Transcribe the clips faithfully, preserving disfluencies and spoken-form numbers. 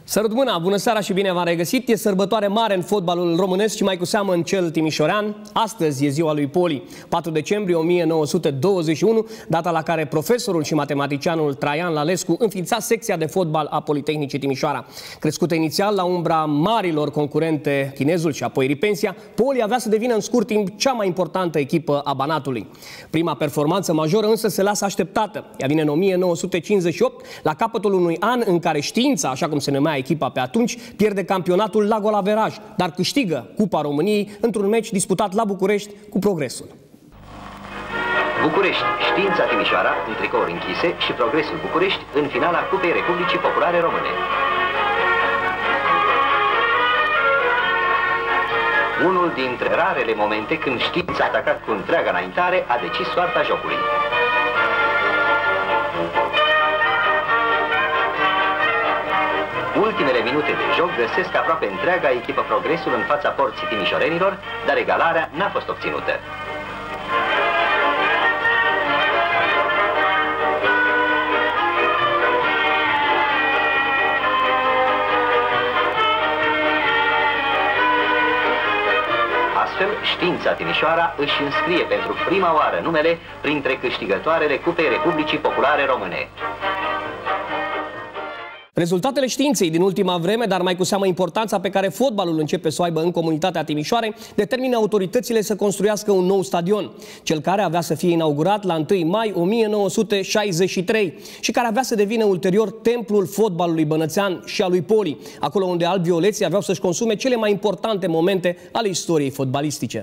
Sărut mâna, bună seara și bine v-am regăsit. E sărbătoare mare în fotbalul românesc și mai cu seamă în cel timișorean. Astăzi e ziua lui Poli, patru decembrie o mie nouă sute douăzeci și unu, data la care profesorul și matematicianul Traian Lalescu înființa secția de fotbal a Politehnicii Timișoara. Crescută inițial la umbra marilor concurente Chinezul și apoi Ripensia, Poli avea să devină în scurt timp cea mai importantă echipă a Banatului. Prima performanță majoră însă se lasă așteptată. Ea vine în o mie nouă sute cincizeci și opt, la capătul unui an în care știința, așa cum se numea echipa pe atunci, pierde campionatul la golaveraj, dar câștigă Cupa României într-un meci disputat la București cu Progresul. București, Știința Timișoara, în tricouri închise, și Progresul București în finala Cupei Republicii Populare Române. Unul dintre rarele momente când Știința, atacat cu întreaga înaintare, a decis soarta jocului. Ultimele minute de joc găsesc aproape întreaga echipă Progresul în fața porții timișorenilor, dar egalarea n-a fost obținută. Astfel, Știința Timișoara își înscrie pentru prima oară numele printre câștigătoarele Cupei Republicii Populare Române. Rezultatele științei din ultima vreme, dar mai cu seamă importanța pe care fotbalul începe să o aibă în comunitatea Timișoarei, determină autoritățile să construiască un nou stadion, cel care avea să fie inaugurat la întâi mai o mie nouă sute șaizeci și trei și care avea să devină ulterior templul fotbalului bănățean și al lui Poli, acolo unde alb-violeții aveau să-și consume cele mai importante momente ale istoriei fotbalistice.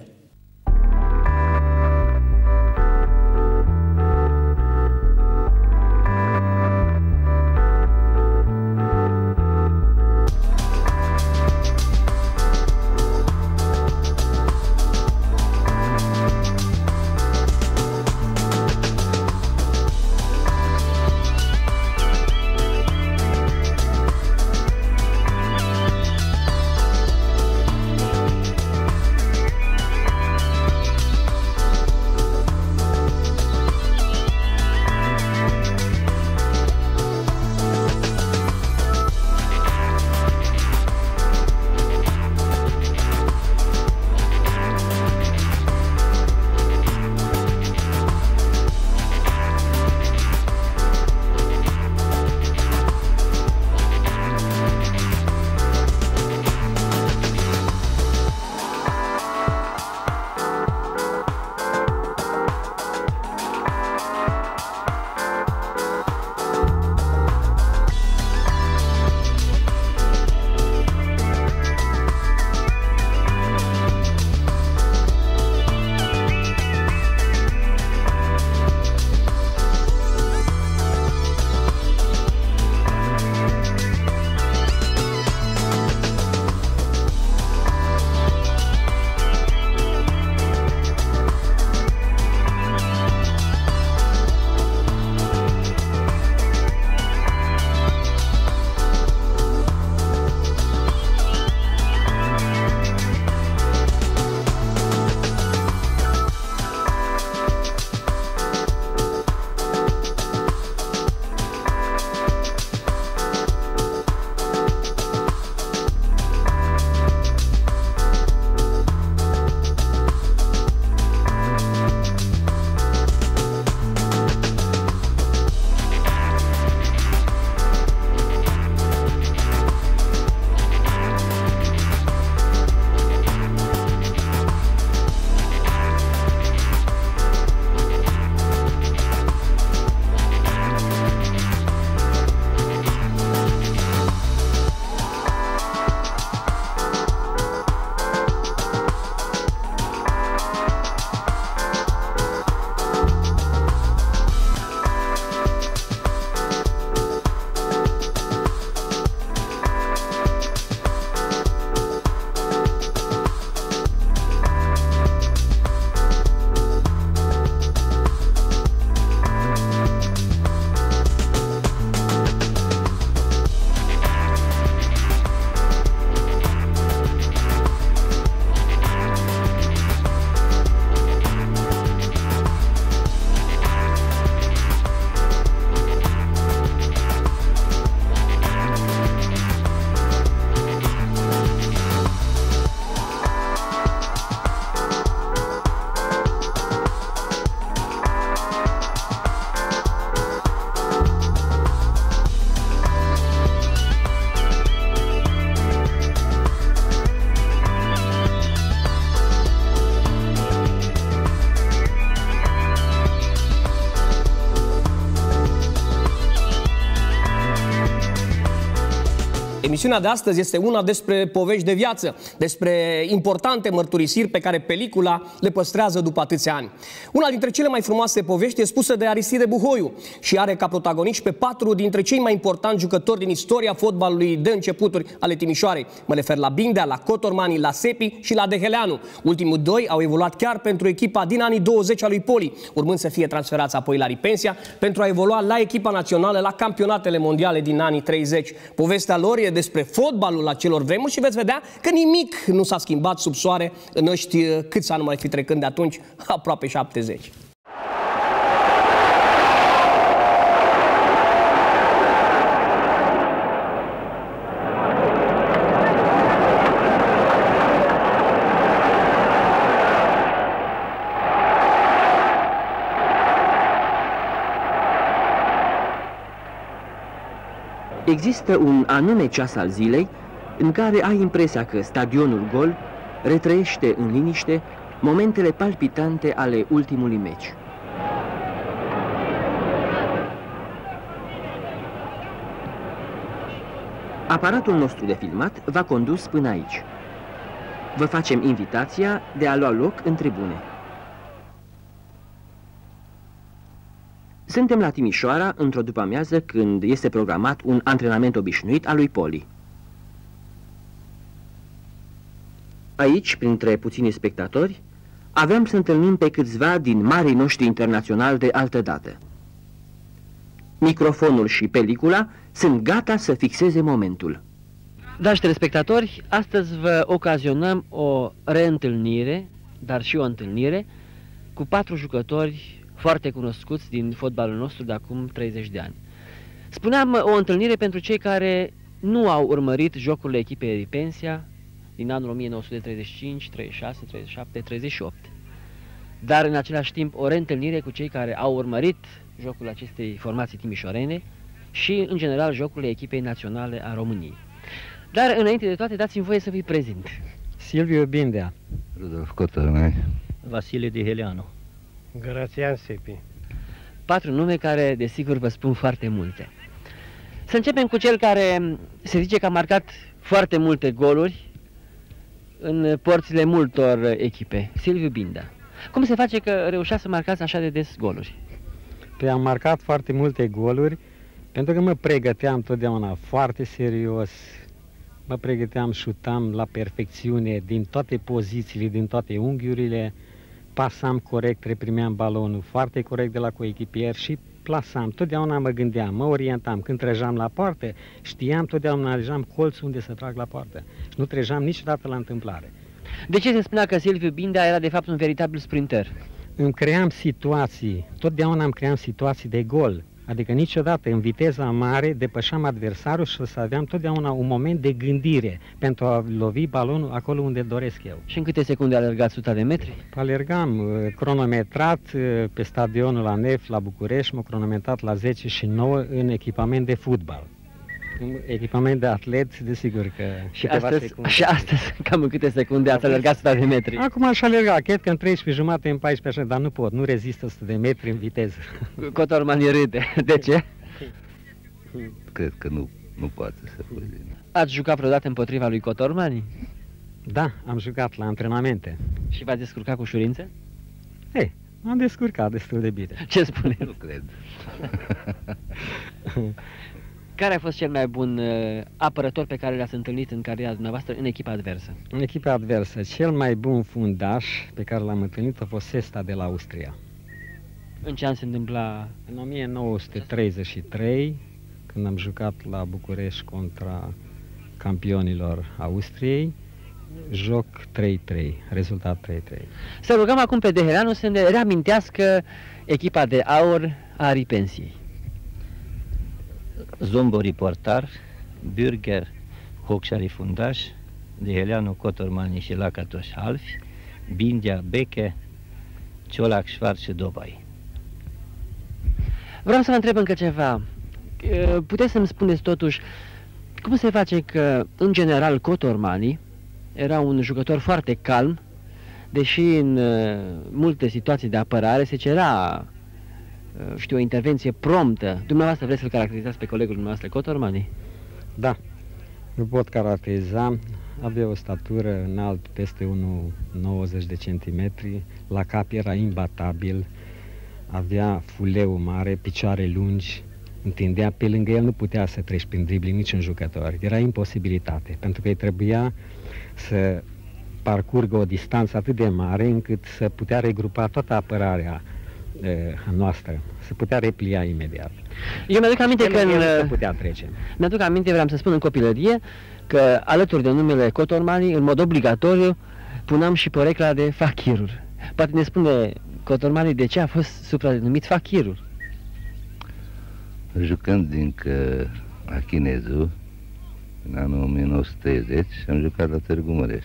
Emisiunea de astăzi este una despre povești de viață, despre importante mărturisiri pe care pelicula le păstrează după atâția ani. Una dintre cele mai frumoase povești e spusă de Aristide Buhoiu și are ca protagoniști pe patru dintre cei mai importanti jucători din istoria fotbalului de începuturi ale Timișoarei. Mă refer la Bindea, la Cotormani, la Sepi și la Deheleanu. Ultimul doi au evoluat chiar pentru echipa din anii douăzeci a lui Poli, urmând să fie transferați apoi la Ripensia pentru a evolua la echipa națională la campionatele mondiale din anii treizeci. Povestea lor e despre fotbalul acelor vremuri și veți vedea că nimic nu s-a schimbat sub soare în ăști câți ani mai fi trecând de atunci, aproape șaptezeci. Există un anume ceas al zilei în care ai impresia că stadionul gol retrăiește în liniște momentele palpitante ale ultimului meci. Aparatul nostru de filmat v-a condus până aici. Vă facem invitația de a lua loc în tribune. Suntem la Timișoara într-o după-amiază când este programat un antrenament obișnuit al lui Poli. Aici, printre puțini spectatori, aveam să întâlnim pe câțiva din marii noștri internaționali de altădată. Microfonul și pelicula sunt gata să fixeze momentul. Dragi telespectatori, astăzi vă ocazionăm o reîntâlnire, dar și o întâlnire, cu patru jucători foarte cunoscuți din fotbalul nostru de acum treizeci de ani. Spuneam o întâlnire pentru cei care nu au urmărit jocurile echipei Ripensia din anul o mie nouă sute treizeci și cinci, treizeci și șase, treizeci și șapte, treizeci și opt. Dar în același timp o reîntâlnire cu cei care au urmărit jocul acestei formații timișorene și, în general, jocurile echipei naționale a României. Dar, înainte de toate, dați-mi voie să vi prezint. Silviu Bindea, Rudolf Cotormani, Vasile Deheleanu, Grațian Sepi. Patru nume care, desigur, vă spun foarte multe. Să începem cu cel care se zice că a marcat foarte multe goluri în porțile multor echipe, Silviu Bindea. Cum se face că reușea să marcați așa de des goluri? Păi am marcat foarte multe goluri pentru că mă pregăteam totdeauna foarte serios, mă pregăteam, șutam la perfecțiune din toate pozițiile, din toate unghiurile, pasam corect, reprimeam balonul foarte corect de la coechipier și plasam. Totdeauna mă gândeam, mă orientam. Când trăgeam la poartă, știam totdeauna, alegeam colțul unde să trag la poartă. Și nu trăgeam niciodată la întâmplare. De ce se spunea că Silviu Bindea era de fapt un veritabil sprinter? Îmi cream situații, totdeauna îmi cream situații de gol. Adică niciodată în viteza mare depășeam adversarul și să aveam totdeauna un moment de gândire pentru a lovi balonul acolo unde doresc eu. Și în câte secunde alergați suta de metri? Alergam cronometrat pe stadionul la Nef, la București, m-am cronometrat la zece și nouă în echipament de fotbal. În echipament de atlet, desigur că... Și astăzi, și astăzi, cam în câte secunde ați alergat suta de metri? Acum aș alerga, cred că în treisprezece jumate, în paisprezece, dar nu pot, nu rezistă o sută de metri în viteză. Cotormani râde. De ce? cred că nu, nu poate să fie. Ați jucat vreodată împotriva lui Cotormani? Da, am jucat la antrenamente. Și v-ați descurcat cu ușurință? Ei, am descurcat destul de bine. Ce spuneți? Nu cred. Care a fost cel mai bun uh, apărător pe care l-ați întâlnit în cariera dumneavoastră în echipa adversă? În echipa adversă, cel mai bun fundaș pe care l-am întâlnit a fost Sesta de la Austria. În ce an se întâmpla? În o mie nouă sute treizeci și trei, când am jucat la București contra campionilor Austriei, joc trei trei, rezultat trei trei. Să rugăm acum pe Deheleanu să ne reamintească echipa de aur a Ripensiei. Zombori portar, Bürger, Hocșari fundaș, Deheleanu, Cotormani și Lacatoș halfi, Bindea, Beche, Ciolac, Șvar și Dobai. Vreau să vă întreb încă ceva. Puteți să-mi spuneți totuși cum se face că, în general, Cotormani era un jucător foarte calm, deși în multe situații de apărare se cerea, știu, o intervenție promptă. Dumneavoastră vreți să-l caracterizați pe colegul dumneavoastră Cotormani? Da. Îl pot caracteriza, avea o statură înalt peste unu virgulă nouăzeci de centimetri, la cap era imbatabil, avea fuleu mare, picioare lungi, întindea, pe lângă el nu putea să treci prin dribling niciun jucător, era imposibilitate, pentru că îi trebuia să parcurgă o distanță atât de mare încât să putea regrupa toată apărarea e, noastră, să putea replia imediat. Eu mi-aduc aminte că în, putea trece. Mi-aduc aminte, vreau să spun în copilărie, că alături de numele Cotormani, în mod obligatoriu, puneam și porecla de Fachirul. Poate ne spune Cotormani de ce a fost supranumit Fachirul? Jucând încă la Chinezul, în anul o mie nouă sute treizeci, am jucat la Târgu Mureș,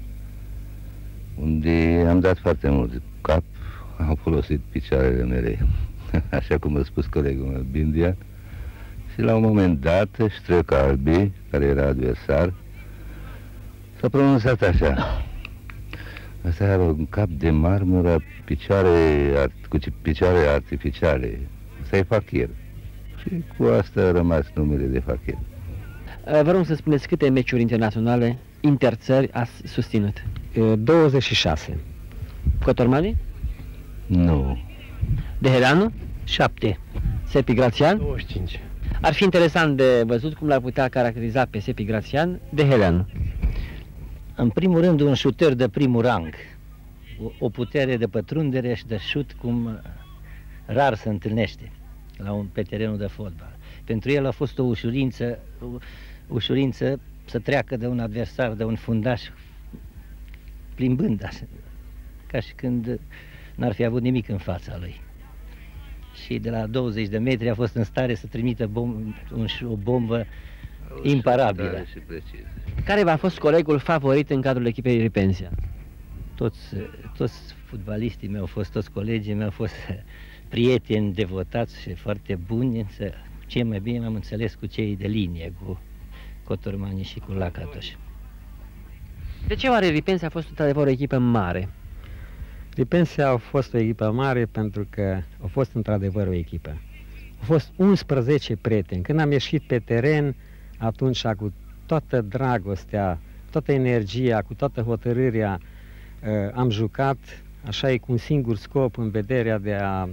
unde am dat foarte mult cap, am folosit picioarele mele, așa cum a spus colegul meu, Bindia, și la un moment dat, Ștrec Albi, care era adversar, s-a pronunțat așa: asta era un cap de marmură, picioare, cu picioare artificiale, asta e Fachir. Și cu asta a rămas numele de Fachir. Vă rog să spuneți câte meciuri internaționale interțări ați susținut? douăzeci și șase. Cotormani? Nu. Deheleanu? Șapte. Sepi Grațian? douăzeci și cinci. Ar fi interesant de văzut cum l-ar putea caracteriza pe Sepi Grațian Deheleanu. În primul rând, un șuter de primul rang. O, o putere de pătrundere și de șut cum rar se întâlnește la un, pe terenul de fotbal. Pentru el a fost o ușurință, o ușurință să treacă de un adversar, de un fundaș, plimbând așa, ca și când n-ar fi avut nimic în fața lui. Și de la douăzeci de metri a fost în stare să trimită bom, un, o bombă imparabilă. Și precis. Care v-a fost colegul favorit în cadrul echipei Ripensia? Toți, toți fotbaliștii mei au fost, toți colegii mei au fost prieteni devotați și foarte buni, însă cei mai bine m-am înțeles cu cei de linie, cu Cotormani și cu Lacatoș. De ce oare Ripensia a fost într-adevăr o echipă mare? Ripensia a fost o echipă mare pentru că a fost într-adevăr o echipă. Au fost unsprezece prieteni. Când am ieșit pe teren, atunci cu toată dragostea, toată energia, cu toată hotărârea, am jucat, așa e, cu un singur scop, în vederea de a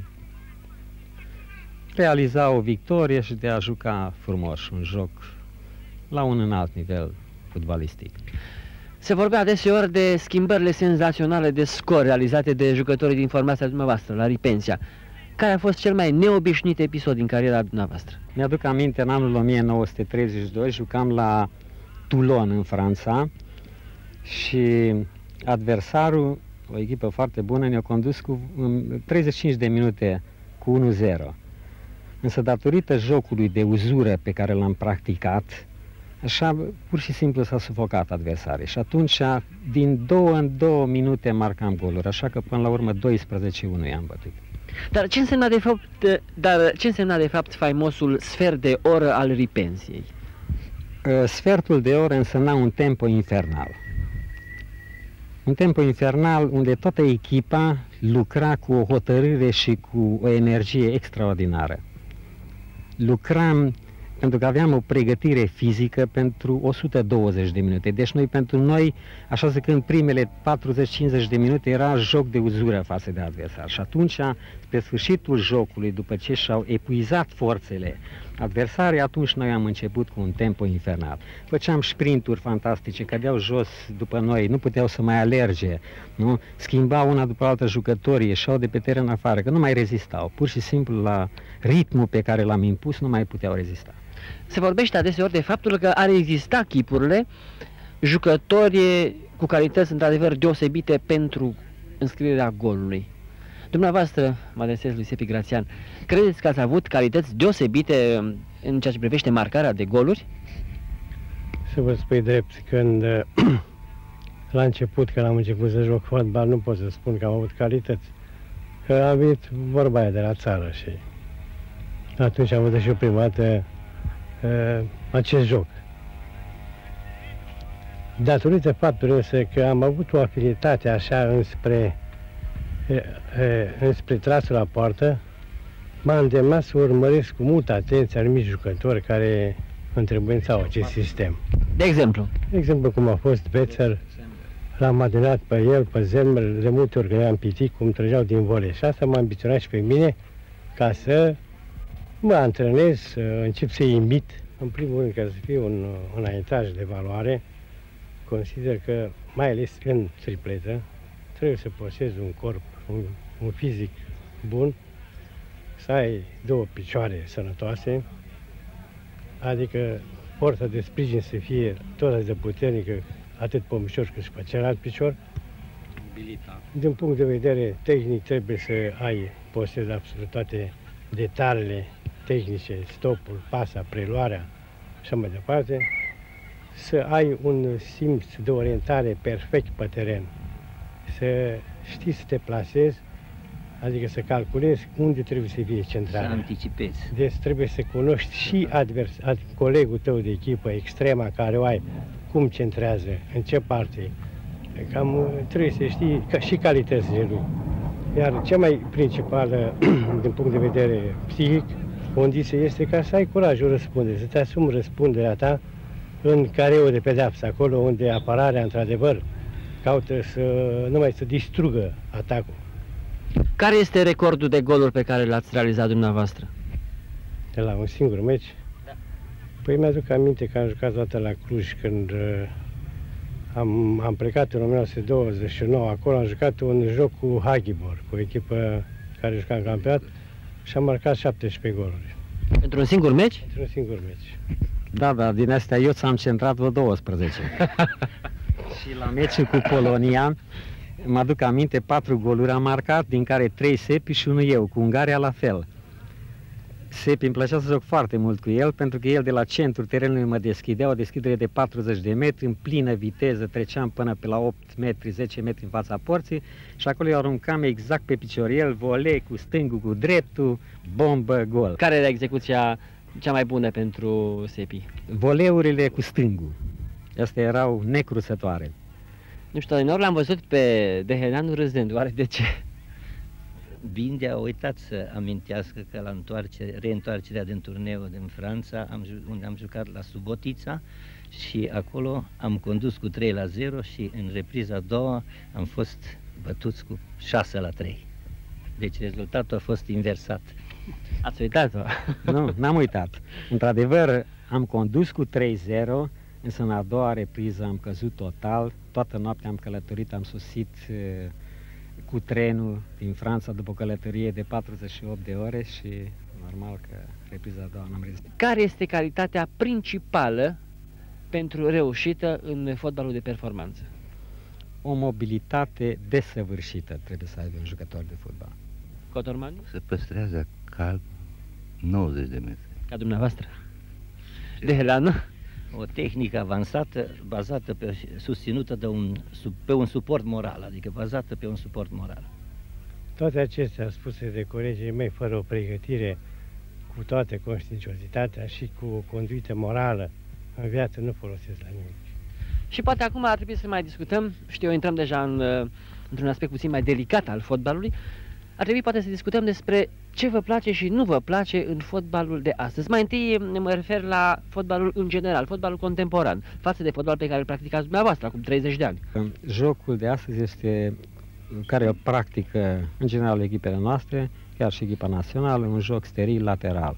realiza o victorie și de a juca frumos un joc la un înalt nivel fotbalistic. Se vorbea adeseori de schimbările senzaționale de scor realizate de jucătorii din formația dumneavoastră, la Ripensia. Care a fost cel mai neobișnuit episod din cariera dumneavoastră? Mi-aduc aminte, în anul o mie nouă sute treizeci și doi, jucam la Toulon, în Franța, și adversarul, o echipă foarte bună, ne-a condus cu treizeci și cinci de minute cu unu zero. Însă, datorită jocului de uzură pe care l-am practicat, așa, pur și simplu s-a sufocat adversarii. Și atunci, din două în două minute marcam goluri, așa că până la urmă doisprezece unu i-am bătut. Dar ce însemna de fapt, dar ce însemna de fapt faimosul sfert de oră al Ripensiei? Sfertul de oră însemna un tempo infernal. Un tempo infernal unde toată echipa lucra cu o hotărâre și cu o energie extraordinară. Lucram pentru că aveam o pregătire fizică pentru o sută douăzeci de minute. Deci noi, pentru noi, așa zicând, primele patruzeci cincizeci de minute era joc de uzură față de adversar. Și atunci, pe sfârșitul jocului, după ce și-au epuizat forțele adversarii, atunci noi am început cu un tempo infernal. Făceam sprinturi fantastice, cădeau jos după noi, nu puteau să mai alerge, nu? Schimbau una după alta jucătorii, ieșeau de pe teren afară, că nu mai rezistau. Pur și simplu, la ritmul pe care l-am impus, nu mai puteau rezista. Se vorbește adeseori de faptul că ar exista chipurile, jucători cu calități într-adevăr deosebite pentru înscrierea golului. Dumneavoastră, mă adresez lui Sepi Grațian, credeți că ați avut calități deosebite în ceea ce privește marcarea de goluri? Să vă spui drept, când la început, când am început să joc fotbal, nu pot să spun că am avut calități. Că am venit vorba aia de la țară și atunci am văzut și eu prima dată uh, acest joc. Datorită faptului însă că am avut o afinitate așa înspre, uh, uh, înspre trasul la poartă, m-a îndemnat să urmăresc cu multă atenție anumiți jucători care întrebuințau acest sistem. De exemplu? De exemplu, cum a fost Bețer, l-am adunat pe el, pe Zelmer, de multe ori că i-am pitit cum trăgeau din volei. Și asta m-a ambiționat și pe mine ca să mă antrenez, să încep să imit. În primul rând, ca să fie un înaintaj de valoare, consider că, mai ales în tripletă, trebuie să posezi un corp, un, un fizic bun, să ai două picioare sănătoase, adică forța de sprijin să fie tot de puternică, atât pe mișor cât și pe celălalt picior. Din punct de vedere tehnic, trebuie să ai, posezi absolut toate detaliile tehnice, stopul, pasa, preluarea și așa mai departe, să ai un simț de orientare perfect pe teren, să știi să te plasezi, adică să calculezi unde trebuie să fie centrarea. Să anticipezi. Deci trebuie să cunoști și advers, ad, colegul tău de echipă, extrema care o ai, cum centrează, în ce parte. Cam trebuie să știi ca și calitățile lui. Iar cea mai principală, din punct de vedere psihic, condiție este ca să ai curajul răspunde, să te asumi răspunderea ta în careul de pedeapsă, acolo unde apărarea, într-adevăr, caută să nu mai să distrugă atacul. Care este recordul de goluri pe care l-ați realizat dumneavoastră? De la un singur meci? Da. Păi mi-aduc aminte că am jucat toată la Cluj când uh, am, am plecat în o mie nouă sute douăzeci și nouă, acolo am jucat un joc cu Hagibor, cu o echipă care juca în campionat și am marcat șaptesprezece goluri. Pentru un singur meci? Pentru un singur meci. Da, da, din astea eu ți-am centrat vreo douăsprezece. Și la meciul cu Polonia, mă aduc aminte, patru goluri am marcat, din care trei Sepi și unul eu, cu Ungaria la fel. Sepi îmi plăcea să joc foarte mult cu el, pentru că el de la centrul terenului mă deschidea, o deschidere de patruzeci de metri, în plină viteză, treceam până pe la opt metri, zece metri în fața porții și acolo eu aruncam exact pe piciorel, volei cu stângul, cu dreptul, bombă, gol. Care era execuția cea mai bună pentru Sepi? Voleurile cu stângul. Astea erau necrusătoare. Nu știu, în l-am văzut pe Deheneanu râzând, oare de ce? Bindea a uitat să amintească că la întoarcere, reîntoarcerea din turneu din Franța, am, unde am jucat la Subotița și acolo am condus cu trei la zero și în repriza a doua am fost bătuți cu șase la trei. Deci rezultatul a fost inversat. Ați uitat-o? Nu, n-am uitat. Într-adevăr, am condus cu trei zero, însă în a doua repriză am căzut total. Toată noaptea am călătorit, am sosit e, cu trenul din Franța după o călătorie de patruzeci și opt de ore și normal că repriza a doua n-am rezistat. Care este calitatea principală pentru reușită în fotbalul de performanță? O mobilitate desăvârșită trebuie să aibă un jucător de fotbal. Cotormanu? Se păstrează calm nouăzeci de metri. Ca dumneavoastră? Deheneanu? O tehnică avansată, bazată pe, susținută de un, pe un suport moral, adică bazată pe un suport moral. Toate acestea spuse de colegii mei, fără o pregătire, cu toată conștiinciozitatea și cu o conduită morală, în viață nu folosesc la nimic. Și poate acum ar trebui să mai discutăm, știu eu, intrăm deja în, într-un aspect puțin mai delicat al fotbalului, ar trebui poate să discutăm despre ce vă place și nu vă place în fotbalul de astăzi. Mai întâi mă refer la fotbalul în general, fotbalul contemporan, față de fotbal pe care îl practicați dumneavoastră acum treizeci de ani. Jocul de astăzi este, care o practică în general echipele noastre, chiar și echipa națională, un joc steril lateral.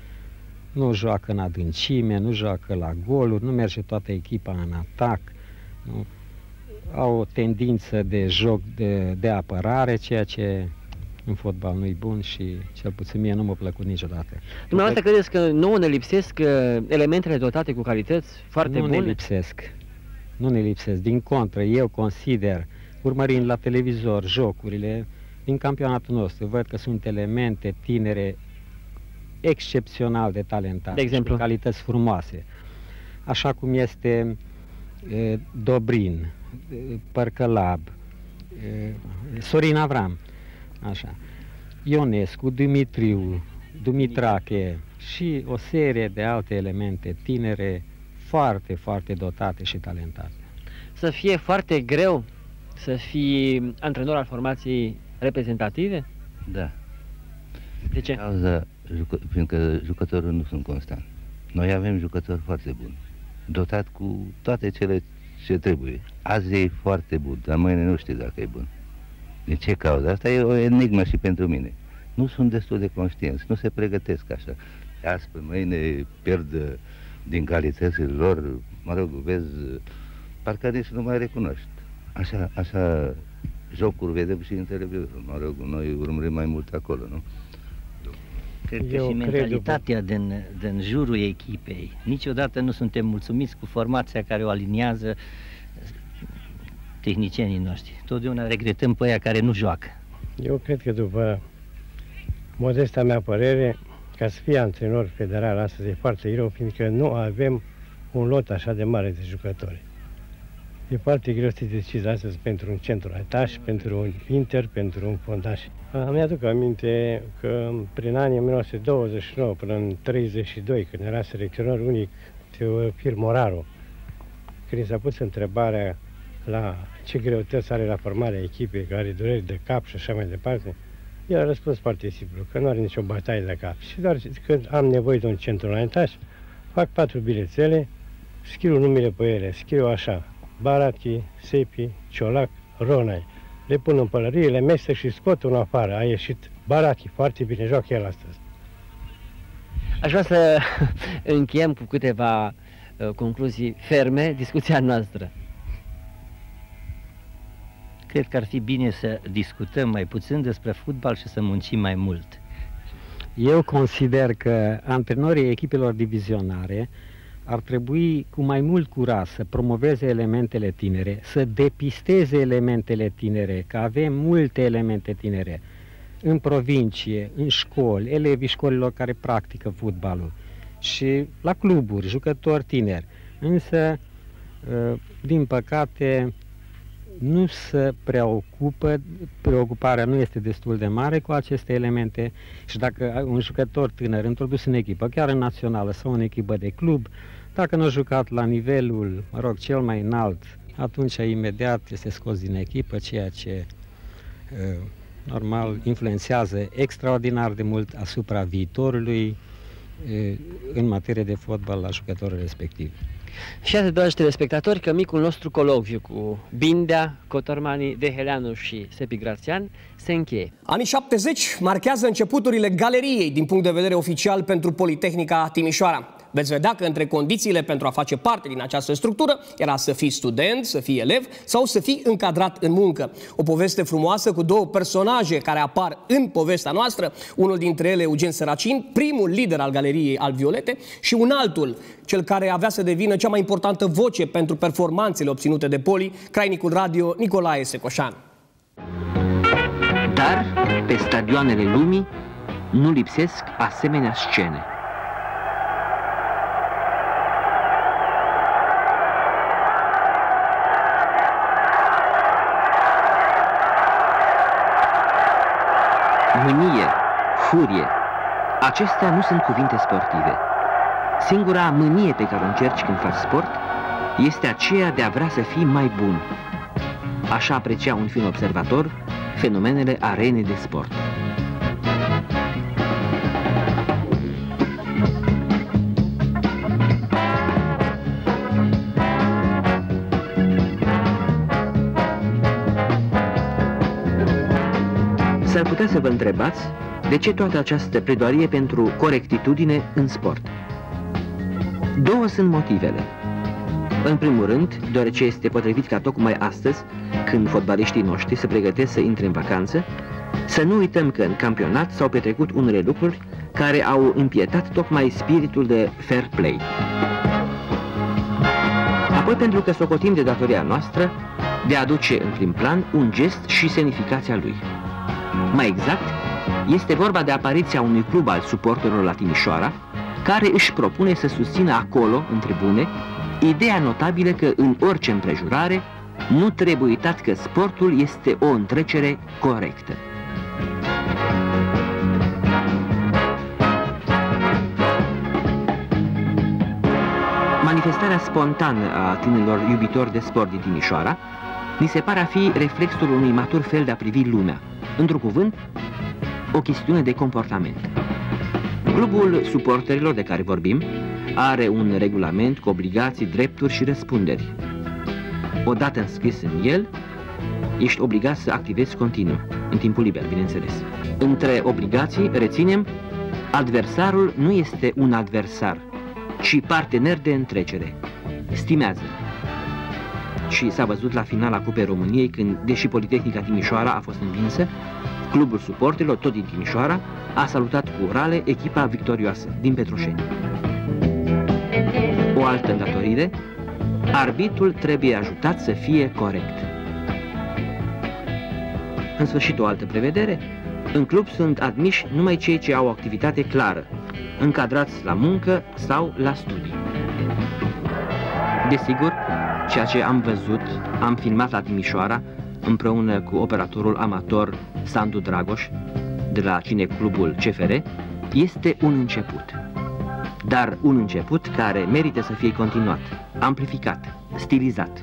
Nu joacă în adâncime, nu joacă la goluri, nu merge toată echipa în atac, nu? Au o tendință de joc de, de apărare, ceea ce în fotbal nu-i bun și cel puțin mie nu m-a plăcut niciodată. Dumneavoastră credeți că nouă ne lipsesc elementele dotate cu calități foarte nu bune? Nu ne lipsesc. Nu ne lipsesc. Din contră, eu consider, urmărind la televizor jocurile din campionatul nostru, văd că sunt elemente tinere excepțional de talentate, de exemplu, cu calități frumoase. Așa cum este e, Dobrin, e, Părcălab, e, Sorin Avram, așa, Ionescu, Dumitriu, Dumitrache și o serie de alte elemente tinere foarte, foarte dotate și talentate. Să fie foarte greu să fii antrenor al formației reprezentative? Da. De ce? Cauza, jucă, fiindcă jucătorul nu sunt constant. Noi avem jucători foarte buni. dotat cu toate cele ce trebuie. Azi e foarte bun, dar mâine nu știu dacă e bun. De ce cauză? Asta e o enigmă și pentru mine. Nu sunt destul de conștienți, nu se pregătesc așa. Azi pe mâine pierd din calitățile lor, mă rog, vezi, parcă nici nu mai recunoști. Așa, așa jocuri vedem și în televizor, mă rog, noi urmărim mai mult acolo, nu? Cred că Eu și cred mentalitatea din, din jurul echipei. Niciodată nu suntem mulțumiți cu formația care o aliniază tehnicienii noștri. Totdeauna regretăm pe aia care nu joacă. Eu cred că după modesta mea părere, ca să fie antrenor federal astăzi e foarte greu, fiindcă nu avem un lot așa de mare de jucători. E foarte greu să te decizi astăzi pentru un centru ataș, pentru un inter, pentru un fundaș. Îmi aduc aminte că prin anii o mie nouă sute douăzeci și nouă până în treizeci și doi, când era selecționer unic Teofil Moraru, când s-a pus întrebarea la ce greutăți are la formarea echipei, care are dureri de cap și așa mai departe, el a răspuns foarte simplu, că nu are nicio bătaie de cap. Și doar când am nevoie de un centru înaintaș, fac patru bilețele, scriu numele pe ele, scriu așa: Barachi, Sepi, Ciolac, Ronai. Le pun în pălărie, le mestec și scot unul afară. A ieșit Barachi, foarte bine, joacă el astăzi. Aș vrea să încheiem cu câteva uh, concluzii ferme discuția noastră. Cred că ar fi bine să discutăm mai puțin despre fotbal și să muncim mai mult. Eu consider că antrenorii echipelor divizionare ar trebui cu mai mult curaj să promoveze elementele tinere, să depisteze elementele tinere, că avem multe elemente tinere în provincie, în școli, elevii școlilor care practică fotbalul și la cluburi, jucători tineri. Însă, din păcate, nu se preocupă, preocuparea nu este destul de mare cu aceste elemente și dacă un jucător tânăr introdus în echipă, chiar în națională sau în echipă de club, dacă nu a jucat la nivelul, mă rog, cel mai înalt, atunci imediat este scos din echipă, ceea ce normal influențează extraordinar de mult asupra viitorului în materie de fotbal la jucătorul respectiv. Și atât, dragi telespectatori, că micul nostru colocviu cu Bindea, Cotormani, Deheleanu și Sepi Grațian se încheie. Anii șaptezeci marchează începuturile galeriei din punct de vedere oficial pentru Politehnica Timișoara. Veți vedea că între condițiile pentru a face parte din această structură era să fii student, să fii elev sau să fii încadrat în muncă. O poveste frumoasă cu două personaje care apar în povestea noastră, unul dintre ele Eugen Săracin, primul lider al galeriei Albiolete, și un altul, cel care avea să devină cea mai importantă voce pentru performanțele obținute de Poli, crainicul radio Nicolae Secoșan. Dar pe stadioanele lumii nu lipsesc asemenea scene. Mânie, furie, acestea nu sunt cuvinte sportive. Singura mânie pe care o încerci când faci sport este aceea de a vrea să fii mai bun. Așa aprecia un fin observator fenomenele arenei de sport. S-ar putea să vă întrebați de ce toată această pledoarie pentru corectitudine în sport. Două sunt motivele. În primul rând, deoarece este potrivit ca tocmai astăzi, când fotbaliștii noștri se pregătesc să intre în vacanță, să nu uităm că în campionat s-au petrecut unele lucruri care au împietat tocmai spiritul de fair play. Apoi pentru că socotim de datoria noastră de a aduce în prim plan un gest și semnificația lui. Mai exact, este vorba de apariția unui club al suporterilor la Timișoara, care își propune să susțină acolo, în tribune, ideea notabilă că în orice împrejurare nu trebuie uitat că sportul este o întrecere corectă. Manifestarea spontană a tinerilor iubitori de sport din Timișoara ni se pare a fi reflexul unui matur fel de a privi lumea, într-un cuvânt, o chestiune de comportament. Clubul suporterilor de care vorbim are un regulament cu obligații, drepturi și răspunderi. Odată înscris în el, ești obligat să activezi continuu, în timpul liber, bineînțeles. Între obligații, reținem, adversarul nu este un adversar, ci partener de întrecere. Stimează. Și s-a văzut la finala Cupei României, când, deși Politehnica Timișoara a fost învinsă, clubul suporterilor, tot din Timișoara, a salutat cu rale echipa victorioasă din Petroșeni. O altă îndatorire, arbitrul trebuie ajutat să fie corect. În sfârșit, o altă prevedere, în club sunt admiși numai cei ce au o activitate clară, încadrați la muncă sau la studii. Desigur, ceea ce am văzut, am filmat la Timișoara, împreună cu operatorul amator Sandu Dragoș, de la cineclubul C F R, este un început. Dar un început care merită să fie continuat, amplificat, stilizat.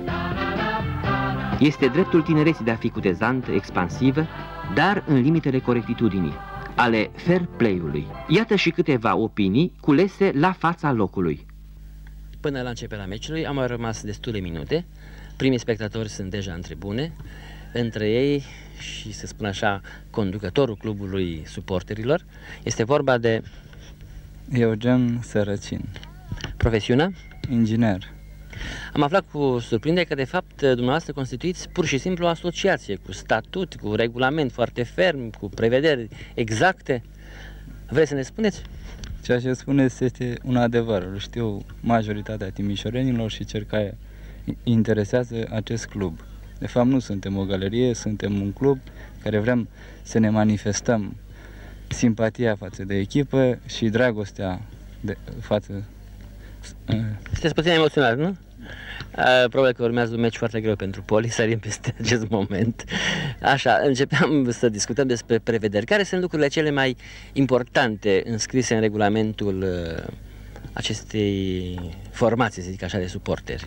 Este dreptul tinereții de a fi cutezantă, expansivă, dar în limitele corectitudinii, ale fair play-ului. Iată și câteva opinii culese la fața locului. Până la începerea meciului am mai rămas destule minute. Primii spectatori sunt deja în tribune, între ei și, să spun așa, conducătorul clubului suporterilor. Este vorba de Eugen Sărăcin. Profesiunea? Inginer. Am aflat cu surprindere că, de fapt, dumneavoastră constituiți pur și simplu o asociație cu statut, cu regulament foarte ferm, cu prevederi exacte. Vreți să ne spuneți? Ceea ce spuneți este un adevăr. Îl știu majoritatea timișorenilor și cel care interesează acest club. De fapt, nu suntem o galerie, suntem un club care vrem să ne manifestăm simpatia față de echipă și dragostea de, față... Sunteți puțin emoționat, nu? Probabil că urmează un meci foarte greu pentru Poli, sărim peste acest moment. Așa, începeam să discutăm despre prevederi. Care sunt lucrurile cele mai importante înscrise în regulamentul acestei formații, să zic așa, de suporteri?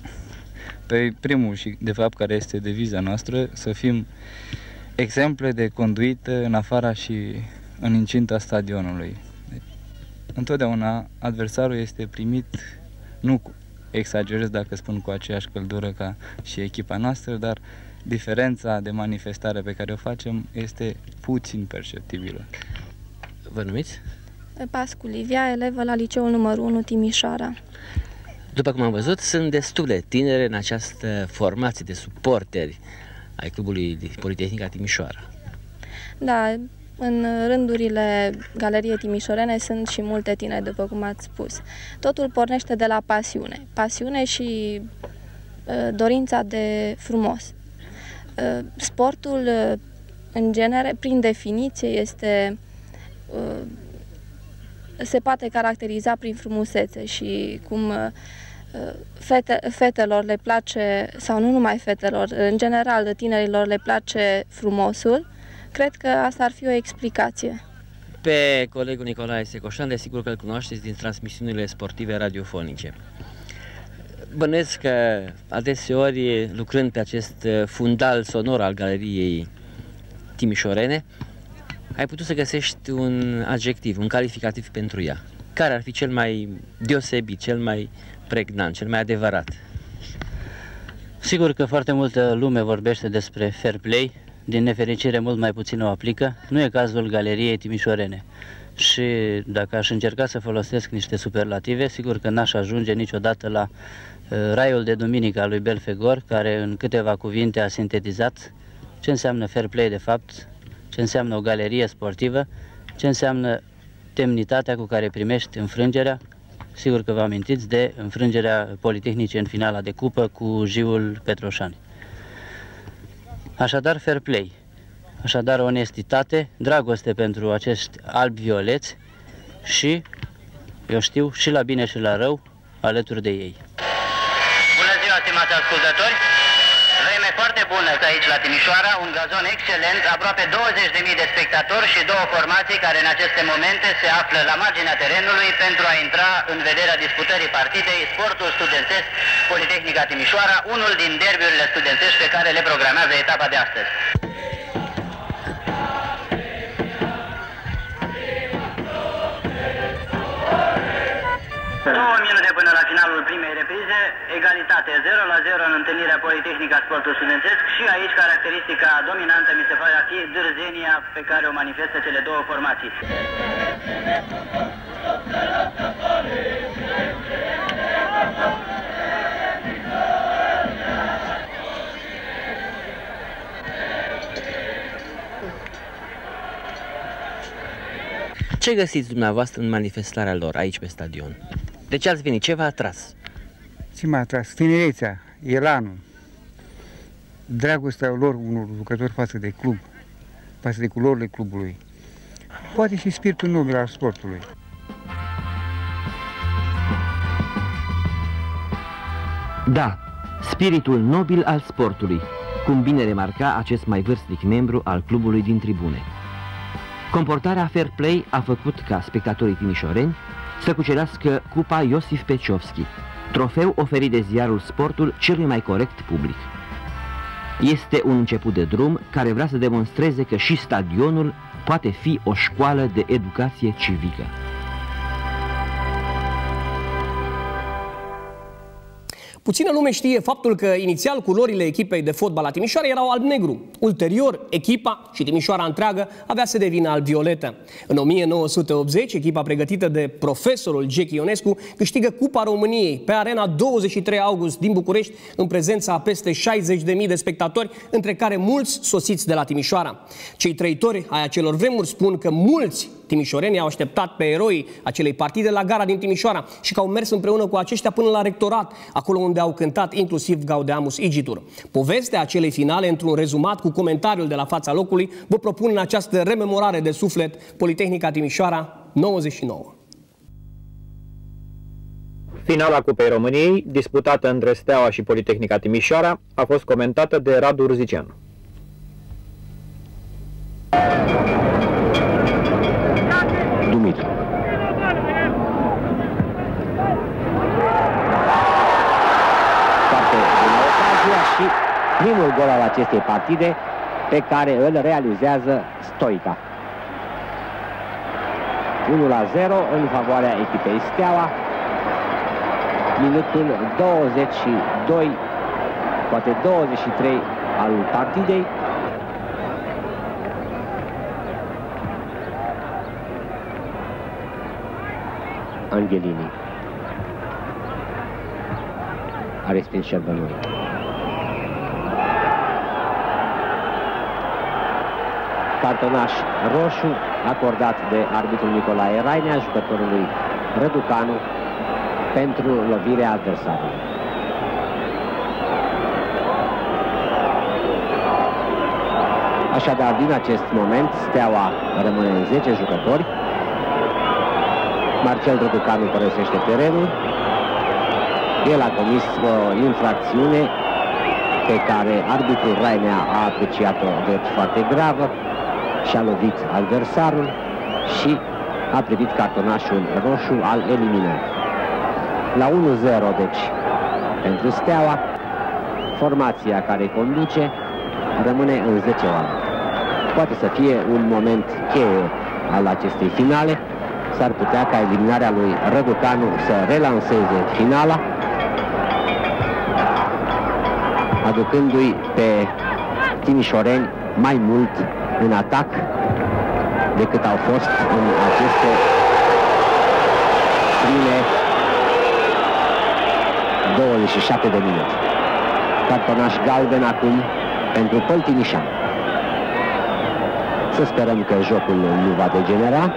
Pe primul și, de fapt, care este deviza noastră, să fim exemple de conduită în afara și în incinta stadionului. Întotdeauna adversarul este primit, nu exagerez dacă spun cu aceeași căldură ca și echipa noastră, dar diferența de manifestare pe care o facem este puțin perceptibilă. Vă numiți? Pascu Livia, elevă la liceul numărul unu Timișoara. După cum am văzut, sunt destule tinere în această formație de suporteri ai clubului Politehnica Timișoara. Da, în rândurile galeriei timișorene sunt și multe tineri, după cum ați spus. Totul pornește de la pasiune. Pasiune și uh, dorința de frumos. Uh, sportul, uh, în genere, prin definiție, este... Uh, se poate caracteriza prin frumusețe și cum uh, fete, fetelor le place, sau nu numai fetelor, în general de tinerilor le place frumosul. Cred că asta ar fi o explicație. Pe colegul Nicolae Secoșan, desigur că îl cunoașteți din transmisiunile sportive radiofonice. Bănuiesc că adeseori, lucrând pe acest fundal sonor al galeriei timișorene, ai putut să găsești un adjectiv, un calificativ pentru ea. Care ar fi cel mai deosebit, cel mai pregnant, cel mai adevărat? Sigur că foarte multă lume vorbește despre fair play, din nefericire mult mai puțin o aplică. Nu e cazul galeriei timișorene. Și dacă aș încerca să folosesc niște superlative, sigur că n-aș ajunge niciodată la uh, raiul de duminică al lui Belfegor, care în câteva cuvinte a sintetizat ce înseamnă fair play de fapt, ce înseamnă o galerie sportivă, ce înseamnă demnitatea cu care primești înfrângerea. Sigur că vă amintiți de înfrângerea Politehnicii în finala de cupă cu Jiul Petroșani. Așadar, fair play, așadar onestitate, dragoste pentru acești albi-violeți și, eu știu, și la bine și la rău, alături de ei. Bună ziua, stimați ascultători! Vreme foarte bună că aici la Timișoara, un gazon excelent, aproape douăzeci de mii de spectatori și două formații care în aceste momente se află la marginea terenului pentru a intra în vederea disputării partidei Sportul Studențesc Politehnica Timișoara, unul din derbiurile studențești pe care le programează etapa de astăzi. două minute până la finalul primei reprize, egalitate zero la zero în întâlnirea Politehnica Sportul Studențesc și aici caracteristica dominantă mi se pare a fi dârzenia pe care o manifestă cele două formații. Ce găsiți dumneavoastră în manifestarea lor aici pe stadion? De ce ați venit? Ce v-a atras? Ce m-a atras? Tinerețea, elanul, dragostea lor unor jucători față de club, față de culorile clubului. Poate și spiritul nobil al sportului. Da, spiritul nobil al sportului, cum bine remarca acest mai vârstnic membru al clubului din tribune. Comportarea fair play a făcut ca spectatorii timișoreni să cucerească cupa Iosif Peciovski, trofeu oferit de ziarul Sportul celui mai corect public. Este un început de drum care vrea să demonstreze că și stadionul poate fi o școală de educație civică. Puțină lume știe faptul că inițial culorile echipei de fotbal la Timișoara erau alb-negru. Ulterior, echipa și Timișoara întreagă avea să devină alb-violetă. În o mie nouă sute optzeci, echipa pregătită de profesorul Gechi Ionescu câștigă Cupa României pe arena douăzeci și trei august din București, în prezența a peste șaizeci de mii de spectatori, între care mulți sosiți de la Timișoara. Cei trăitori ai acelor vremuri spun că mulți timișorenii au așteptat pe eroii acelei partide la gara din Timișoara și că au mers împreună cu aceștia până la rectorat, acolo unde au cântat inclusiv Gaudeamus Igitur. Povestea acelei finale, într-un rezumat cu comentariul de la fața locului, vă propun în această rememorare de suflet Politehnica Timișoara nouăzeci și nouă. Finala Cupei României, disputată între Steaua și Politehnica Timișoara, a fost comentată de Radu Rziceanu. Dumitru. Foarte bună ocazia și primul gol al acestei partide pe care îl realizează Stoica. unu la zero în favoarea echipei Steaua. Minutul douăzeci și doi, poate douăzeci și trei al partidei. Angelini a respins Șerbănoi. Cartonaș roșu acordat de arbitrul Nicolae Rainea jucătorului Răducanu pentru lovirea adversarului. Așadar, din acest moment, Steaua rămâne în zece jucători. Marcel Răducanu părăsește terenul. El a comis o infracțiune pe care arbitrul Rainea a apreciat-o drept foarte gravă și a lovit adversarul și a primit cartonașul roșu al eliminării. La unu zero, deci, pentru Steaua, formația care conduce rămâne în zece oameni. Poate să fie un moment cheie al acestei finale. S-ar putea ca eliminarea lui Răducanu să relanseze finala, aducându-i pe timișoreni mai mult în atac decât au fost în aceste prime douăzeci și șapte de minute. Cartonaș galben acum pentru Păltinișan. Să sperăm că jocul nu va degenera.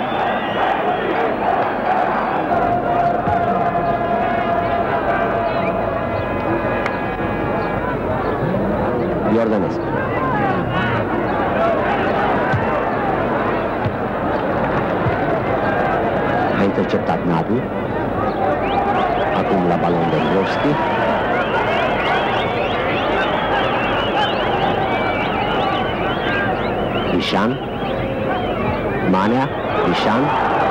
Iordănescu. A interceptat Nadu. Acum la balon de Brovski. Ișan. Manea. Ișan.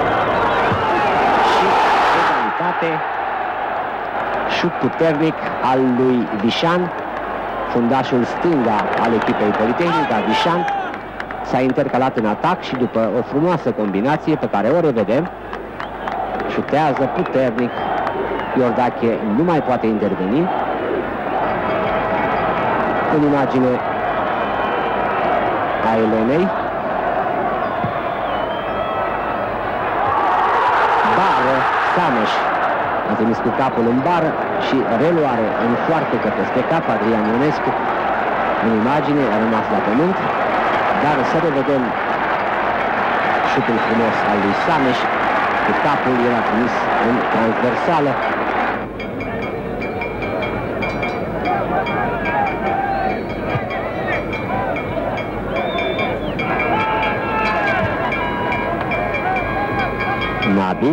Și egalitate. Șut puternic al lui Vișan. Fundașul stânga al echipei Politehnica, Vișan, s-a intercalat în atac și după o frumoasă combinație pe care o revedem, șutează puternic. Iordache nu mai poate interveni. În imagine a Elenei. Bară, Sameș a trimis cu capul în bară și reluare în foarfecă peste cap Adrian Ionescu. În imagine a rămas la pământ, dar să revedem șutul frumos al lui Sameș. Cu capul el a trimis în transversală. Nabi.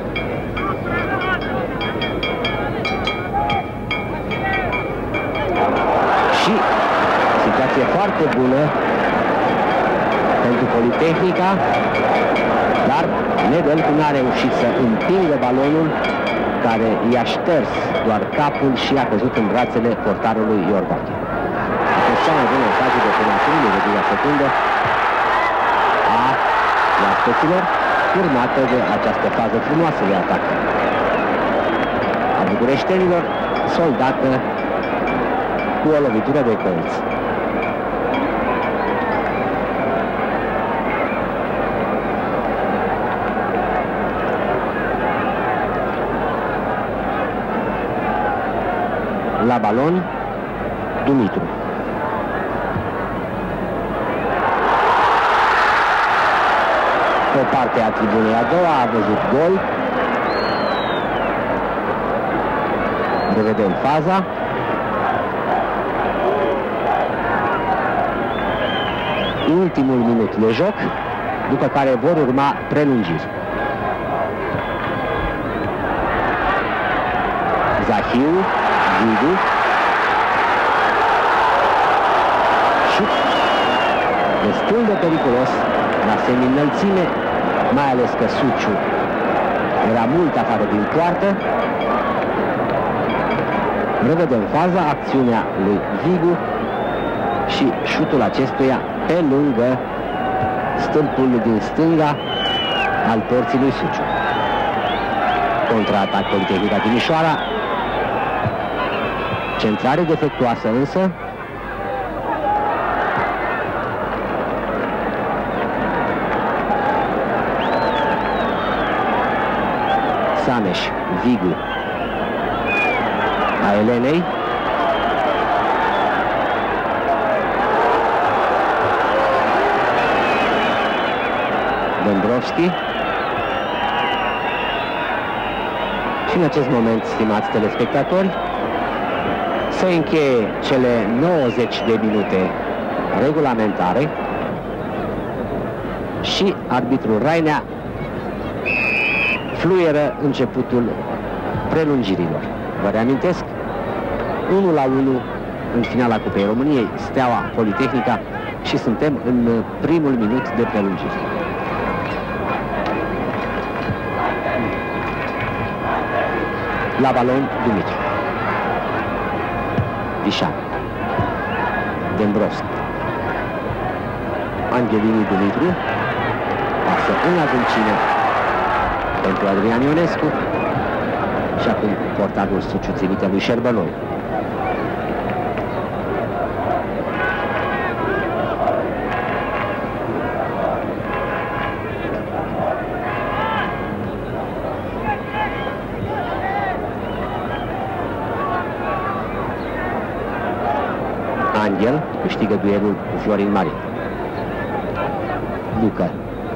Și situație foarte bună pentru Politehnica, dar Nedel nu a reușit să împingă balonul, care i-a șters doar capul și a căzut în brațele portarului Iordache. A fost cea mai bună ocazie de penalty de două secunde a oaspeților, urmată de această fază frumoasă de atac a bucureștenilor, soldată cu o lovitură de colț. La balon, Dumitru. O parte a tribunei a doua a văzut gol. Revedem faza. Ultimul minut de joc, după care vor urma prelungiri. Zahiu, Vidu. Șut destul de periculos la semi-înălțime, mai ales că Suciu era mult afară din poartă. Revedem faza, acțiunea lui Vigu și șutul acestuia pe lângă stâlpul din stânga al porții lui Suciu. Contraatac Politehnica Timișoara. Centrare defectuoasă însă. Sameș, Vigu, a Elenei. Dembrovski. Și în acest moment, stimați telespectatori, se încheie cele nouăzeci de minute regulamentare și arbitrul Rainea fluieră începutul prelungirilor. Vă reamintesc, unu la unu în finala Cupei României, Steaua Politehnica, și suntem în primul minut de prelungiri. La balon, Dumitru. Vișan. Dembrovski. Angelini, Dumitru. Pasă în adâncime pentru Adrian Ionescu. Și acum portarul Suciu ținite lui Șerbăloi. Angel câștigă duelul cu Florin Marin. Luca.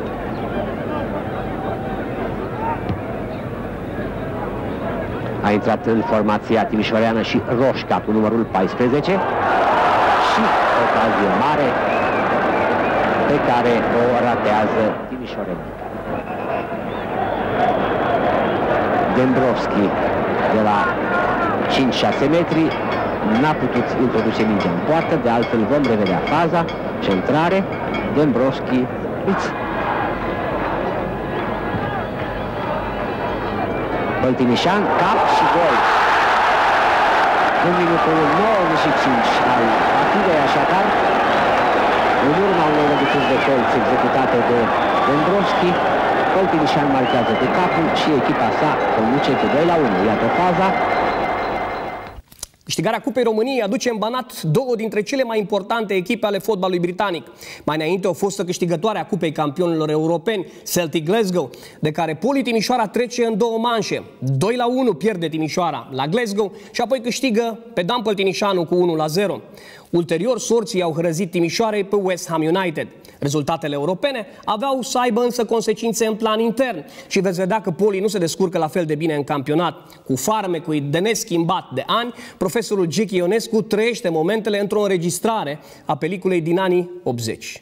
A intrat în formația timișoreană și Roșca cu numărul paisprezece și ocazie mare pe care o ratează timișorenii. Dembrovski de la cinci șase metri n-a putut introduce mingea în poartă, de altfel vom revedea faza, centrare, Dembrovski, uiți. Băltinișan, cap și gol. În minutul nouăzeci și cinci al partidei, așadar, în urma unei lovituri de colț executate de Dembrovski, Poltenișan marchează cu capul și echipa sa conduce cu doi la unu. Iată faza. Câștigarea Cupei României aduce în banat două dintre cele mai importante echipe ale fotbalului britanic. Mai înainte o fostă câștigătoare a Cupei Campionilor Europeni, Celtic Glasgow, de care Poli Timișoara trece în două manșe. doi la unu pierde Timișoara la Glasgow și apoi câștigă pe Dan Păltinișanu cu unu la zero. Ulterior, sorții au hrăzit Timișoarei pe West Ham United. Rezultatele europene aveau să aibă însă consecințe în plan intern și veți vedea că Poli nu se descurcă la fel de bine în campionat. Cu farmecul de neschimbat de ani, profesorul Gechi Ionescu trăiește momentele într-o înregistrare a peliculei din anii optzeci.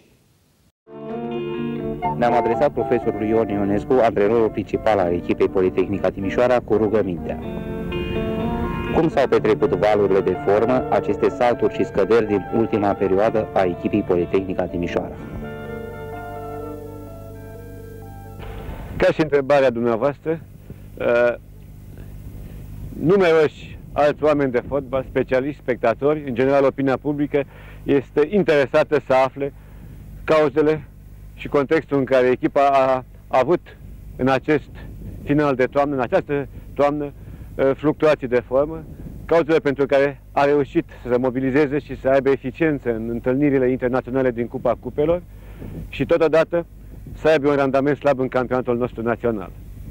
Ne-am adresat profesorului Ion Ionescu, antrenorul principal al echipei Politehnica Timișoara, cu rugămintea. Cum s-au petrecut valurile de formă, aceste salturi și scăderi din ultima perioadă a echipei Politehnica Timișoara? Ca și întrebarea dumneavoastră, uh, numeroși alți oameni de fotbal, specialiști, spectatori, în general opinia publică, este interesată să afle cauzele și contextul în care echipa a avut în acest final de toamnă, în această toamnă, fluctuații de formă, cauzele pentru care a reușit să se mobilizeze și să aibă eficiență în întâlnirile internaționale din Cupa Cupelor și totodată să aibă un randament slab în campionatul nostru național.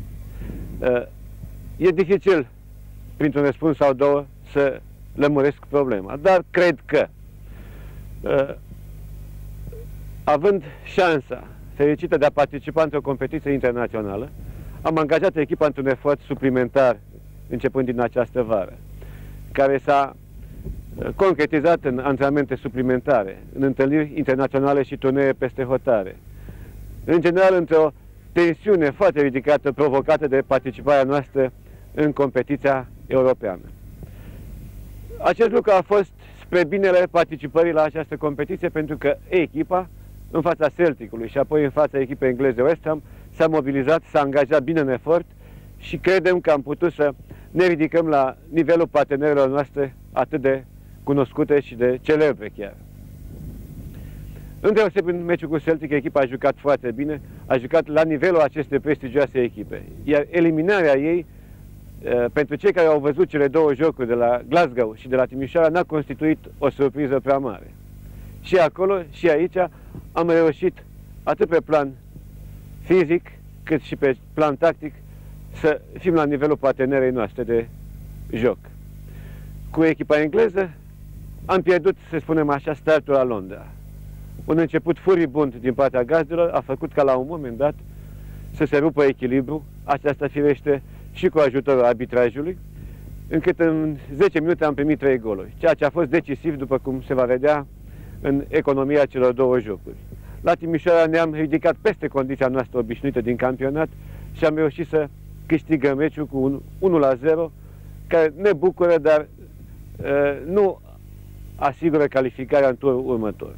E dificil, printr-un răspuns sau două, să lămuresc problema, dar cred că, având șansa fericită de a participa într-o competiție internațională, am angajat echipa într-un efort suplimentar începând din această vară, care s-a concretizat în antrenamente suplimentare, în întâlniri internaționale și turnee peste hotare. În general, într-o tensiune foarte ridicată provocată de participarea noastră în competiția europeană. Acest lucru a fost spre binele participării la această competiție, pentru că echipa, în fața Celticului și apoi în fața echipei engleze West Ham, s-a mobilizat, s-a angajat bine în efort și credem că am putut să ne ridicăm la nivelul partenerilor noastre atât de cunoscute și de celebre chiar. Îndeosebi în meciul cu Celtic, echipa a jucat foarte bine, a jucat la nivelul acestei prestigioase echipe, iar eliminarea ei, pentru cei care au văzut cele două jocuri de la Glasgow și de la Timișoara, n-a constituit o surpriză prea mare. Și acolo și aici am reușit, atât pe plan fizic, cât și pe plan tactic, să fim la nivelul partenerei noastre de joc. Cu echipa engleză am pierdut, să spunem așa, startul la Londra. Un început furibund din partea gazdelor a făcut ca la un moment dat să se rupă echilibru, aceasta firește și cu ajutorul arbitrajului, încât în zece minute am primit trei goluri, ceea ce a fost decisiv, după cum se va vedea, în economia celor două jocuri. La Timișoara ne-am ridicat peste condiția noastră obișnuită din campionat și am reușit să câștigăm meciul cu un unu la zero, care ne bucură, dar uh, nu asigură calificarea în turul următor.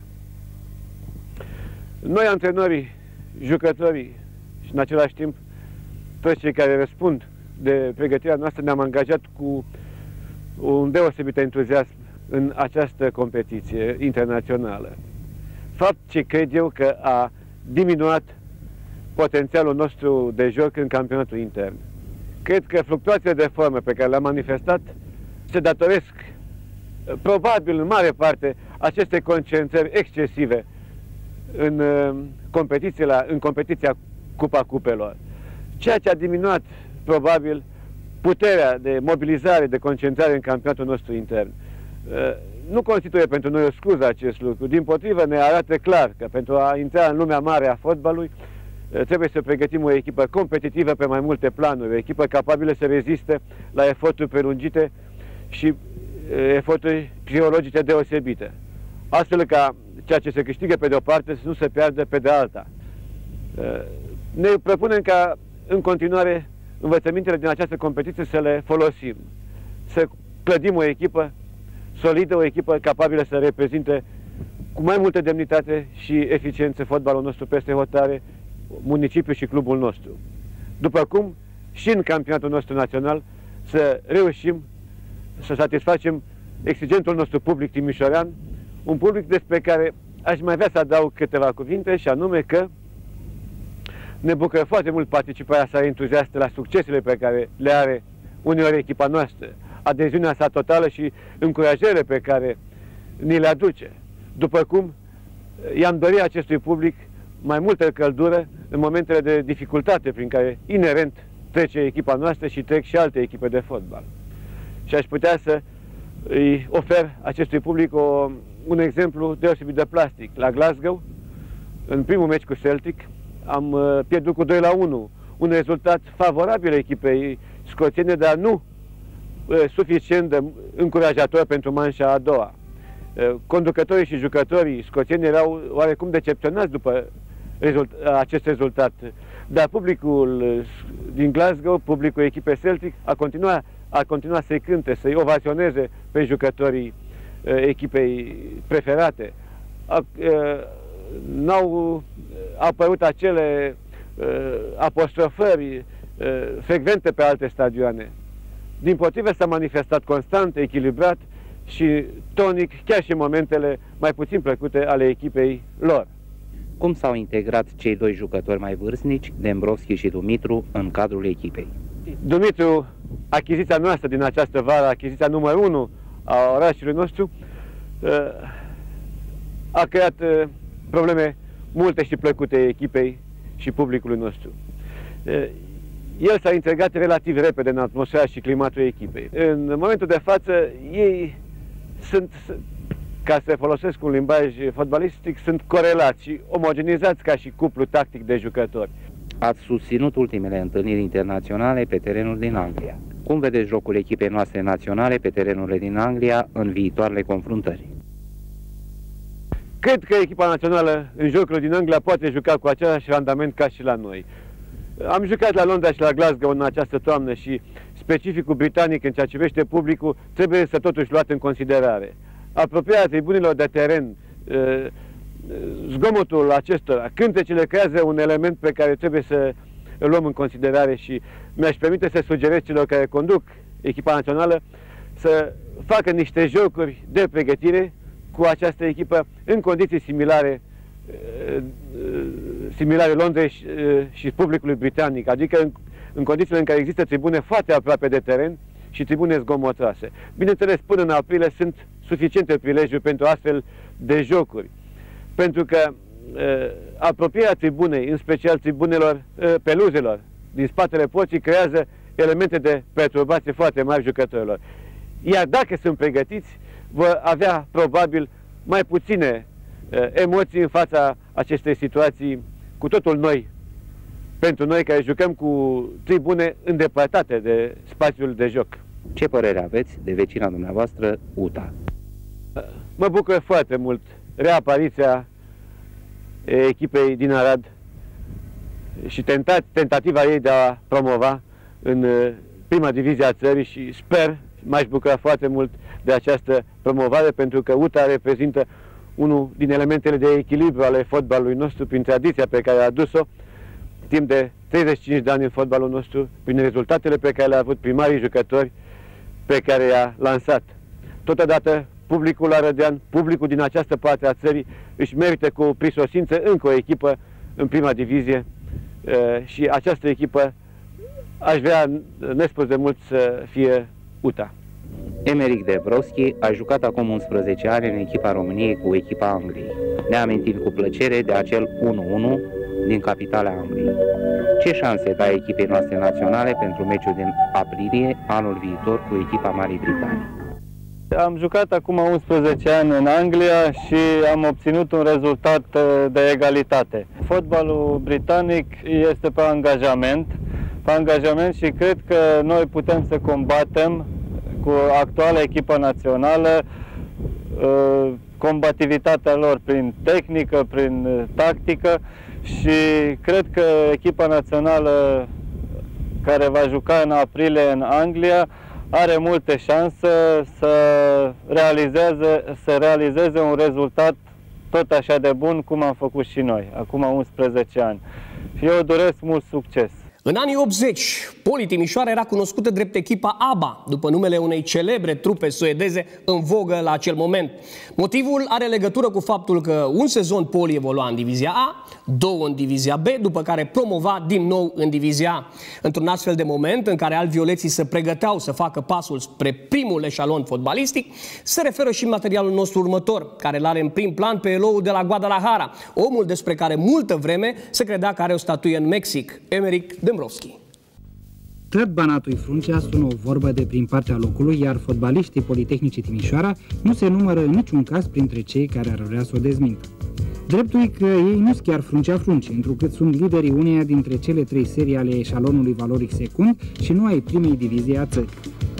Noi, antrenorii, jucătorii și în același timp toți cei care răspund de pregătirea noastră, ne-am angajat cu un deosebit entuziasm în această competiție internațională. Fapt ce cred eu că a diminuat potențialul nostru de joc în campionatul intern. Cred că fluctuațiile de formă pe care le-am manifestat se datoresc probabil în mare parte aceste concentrări excesive în competiția, în competiția Cupa Cupelor. Ceea ce a diminuat probabil puterea de mobilizare, de concentrare în campionatul nostru intern. Nu constituie pentru noi o scuză acest lucru. Dimpotrivă, ne arată clar că pentru a intra în lumea mare a fotbalului trebuie să pregătim o echipă competitivă pe mai multe planuri, o echipă capabilă să reziste la eforturi prelungite și eforturi psihologice deosebite, astfel ca ceea ce se câștigă pe de o parte să nu se piardă pe de alta. Ne propunem ca în continuare învățămintele din această competiție să le folosim, să clădim o echipă solidă, o echipă capabilă să reprezinte cu mai multă demnitate și eficiență fotbalul nostru peste hotare, municipiul și clubul nostru. După cum și în campionatul nostru național să reușim să satisfacem exigentul nostru public timișorean, un public despre care aș mai vrea să adaug câteva cuvinte, și anume că Ne bucură foarte mult participarea sa entuziastă la succesele pe care le are uneori echipa noastră, adeziunea sa totală și încurajările pe care ni le aduce. După cum i-am dorit acestui public mai multă căldură în momentele de dificultate prin care inerent trece echipa noastră și trec și alte echipe de fotbal. Și aș putea să îi ofer acestui public o, un exemplu deosebit de plastic. La Glasgow, în primul meci cu Celtic, am uh, pierdut cu doi la unu, un rezultat favorabil echipei scoțiene, dar nu uh, suficient de încurajator pentru manșa a doua. Uh, conducătorii și jucătorii scoțieni erau oarecum decepționați după rezult acest rezultat, dar publicul uh, din Glasgow, publicul echipei Celtic, a continuat, a continuat să-i cânte, să-i ovaționeze pe jucătorii uh, echipei preferate. A, uh, N-au apărut acele uh, apostrofări uh, frecvente pe alte stadioane. Dimpotrivă, s-a manifestat constant, echilibrat și tonic, chiar și în momentele mai puțin plăcute ale echipei lor. Cum s-au integrat cei doi jucători mai vârstnici, Dembrovski și Dumitru, în cadrul echipei? Dumitru, achiziția noastră din această vară, achiziția numărul unu a orașului nostru, uh, a creat uh, probleme multe și plăcute echipei și publicului nostru. El s-a integrat relativ repede în atmosfera și climatul echipei. În momentul de față, ei sunt, ca să folosesc un limbaj fotbalistic, sunt corelați și omogenizați ca și cuplu tactic de jucători. Ați susținut ultimele întâlniri internaționale pe terenul din Anglia. Cum vedeți jocul echipei noastre naționale pe terenurile din Anglia în viitoarele confruntări? Cred că echipa națională în jocurile din Anglia poate juca cu același randament ca și la noi. Am jucat la Londra și la Glasgow în această toamnă și specificul britanic în ceea ce privește publicul trebuie să totuși luat în considerare. Apropierea tribunilor de teren, zgomotul acestora, cântecele creează un element pe care trebuie să îl luăm în considerare și mi-aș permite să sugerez celor care conduc echipa națională să facă niște jocuri de pregătire cu această echipă în condiții similare similare Londrei și, și publicului britanic, adică în, în condițiile în care există tribune foarte aproape de teren și tribune zgomotoase. Bineînțeles, până în aprilie sunt suficiente prilejuri pentru astfel de jocuri, pentru că uh, apropierea tribunei, în special tribunelor, uh, peluzelor din spatele porții, creează elemente de perturbație foarte mari jucătorilor. Iar dacă sunt pregătiți, vor avea probabil mai puține uh, emoții în fața acestei situații cu totul noi, pentru noi care jucăm cu tribune îndepărtate de spațiul de joc. Ce părere aveți de vecina dumneavoastră, U T A? Mă bucur foarte mult reapariția echipei din Arad și tenta tentativa ei de a promova în prima divizie a țării și sper, m-aș bucura foarte mult de această promovare, pentru că U T A reprezintă unul din elementele de echilibru ale fotbalului nostru prin tradiția pe care a adus-o timp de treizeci și cinci de ani în fotbalul nostru, prin rezultatele pe care le-a avut primarii jucători pe care i-a lansat. Totodată, publicul arădean, publicul din această parte a țării, își merită cu prisosință încă o echipă în prima divizie și această echipă aș vrea nespus de mult să fie U T A. Emeric Dembrovski a jucat acum unsprezece ani în echipa României cu echipa Angliei. Ne amintim cu plăcere de acel unu unu din capitala Angliei. Ce șanse dă echipei noastre naționale pentru meciul din aprilie anul viitor cu echipa Marii Britanii? Am jucat acum unsprezece ani în Anglia și am obținut un rezultat de egalitate. Fotbalul britanic este pe angajament, pe angajament și cred că noi putem să combatem cu actuala echipă națională combativitatea lor prin tehnică, prin tactică și cred că echipa națională care va juca în aprilie în Anglia are multe șanse să realizeze, să realizeze un rezultat tot așa de bun cum am făcut și noi, acum unsprezece ani. Și eu doresc mult succes. În anii optzeci, Poli Timișoara era cunoscută drept echipa ABBA, după numele unei celebre trupe suedeze în vogă la acel moment. Motivul are legătură cu faptul că un sezon Poli evolua în divizia A, două în divizia B, după care promova din nou în divizia A. Într-un astfel de moment în care alvioleții se pregăteau să facă pasul spre primul eșalon fotbalistic, se referă și materialul nostru următor, care l-are în prim plan pe eloul de la Guadalajara, omul despre care multă vreme se credea că are o statuie în Mexic, Emeric Dembrovski. Tot Banatului Fruncea sună o vorbă de prin partea locului, iar fotbaliștii Politehnicii Timișoara nu se numără în niciun caz printre cei care ar vrea să o dezmintă. Dreptul e că ei nu-s chiar Fruncea Frunce, întrucât sunt liderii uneia dintre cele trei serii ale eșalonului valoric secund și nu ai primei divizii a țării.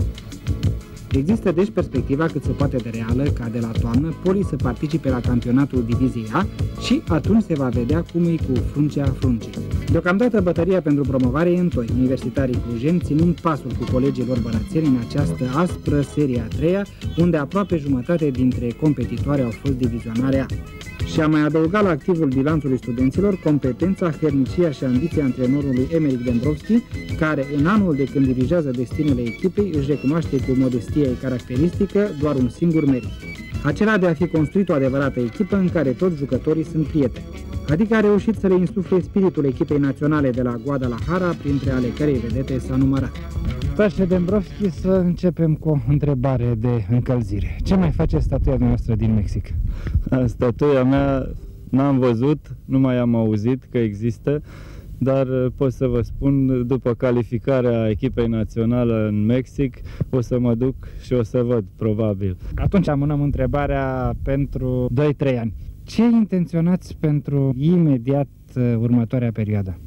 Există deci perspectiva cât se poate de reală ca de la toamnă Poli să participe la campionatul diviziei A și atunci se va vedea cum e cu Fruncea Frunce. Deocamdată bătălia pentru promovare e întoi, universitarii clujeni ținând pasul cu colegii lor bănățeni în această aspră serie a treia, unde aproape jumătate dintre competitoare au fost divizionare A. Și a mai adăugat la activul bilanțului studenților competența, hărnicia și ambiția antrenorului Emeric Dembrovski, care în anul de când dirigează destinele echipei își recunoaște cu modestia ei caracteristică doar un singur merit, acela de a fi construit o adevărată echipă în care toți jucătorii sunt prieteni, adică a reușit să le insufle spiritul echipei naționale de la Guadalajara, printre ale cărei vedete s-a numărat. Paște Dembrovski, să începem cu o întrebare de încălzire. Ce mai face statuia noastră din Mexic? Statuia mea n-am văzut, nu mai am auzit că există, dar pot să vă spun, după calificarea echipei naționale în Mexic, o să mă duc și o să văd, probabil. Atunci amânăm întrebarea pentru doi trei ani. Ce intenționați pentru imediat următoarea perioadă?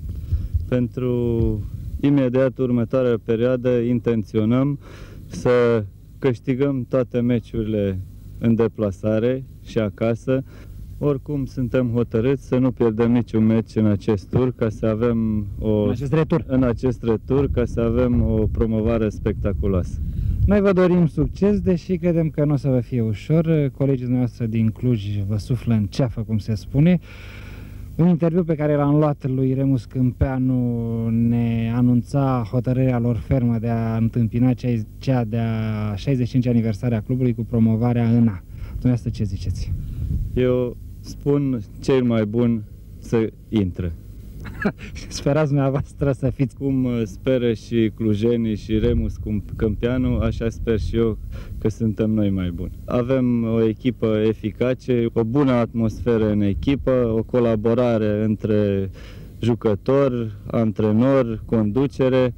Pentru imediat următoarea perioadă intenționăm să câștigăm toate meciurile în deplasare și acasă. Oricum suntem hotărâți să nu pierdem niciun meci în acest tur, ca să avem o, în acest retur. În acest retur, ca să avem o promovare spectaculoasă. Noi vă dorim succes, deși credem că nu o să vă fie ușor. Colegii noastre din Cluj vă suflă în ceafă, cum se spune. Un interviu pe care l-am luat lui Remus Câmpeanu ne anunța hotărârea lor fermă de a întâmpina cea de-a șaizeci și cinci aniversare a clubului cu promovarea în A. Dumneavoastră ce ziceți? Eu spun cel mai bun să intre. Sperați dumneavoastră să fiți. Cum speră și clujenii și Remus Câmpeanu, așa sper și eu că suntem noi mai buni. Avem o echipă eficace, o bună atmosferă în echipă, o colaborare între jucători, antrenori, conducere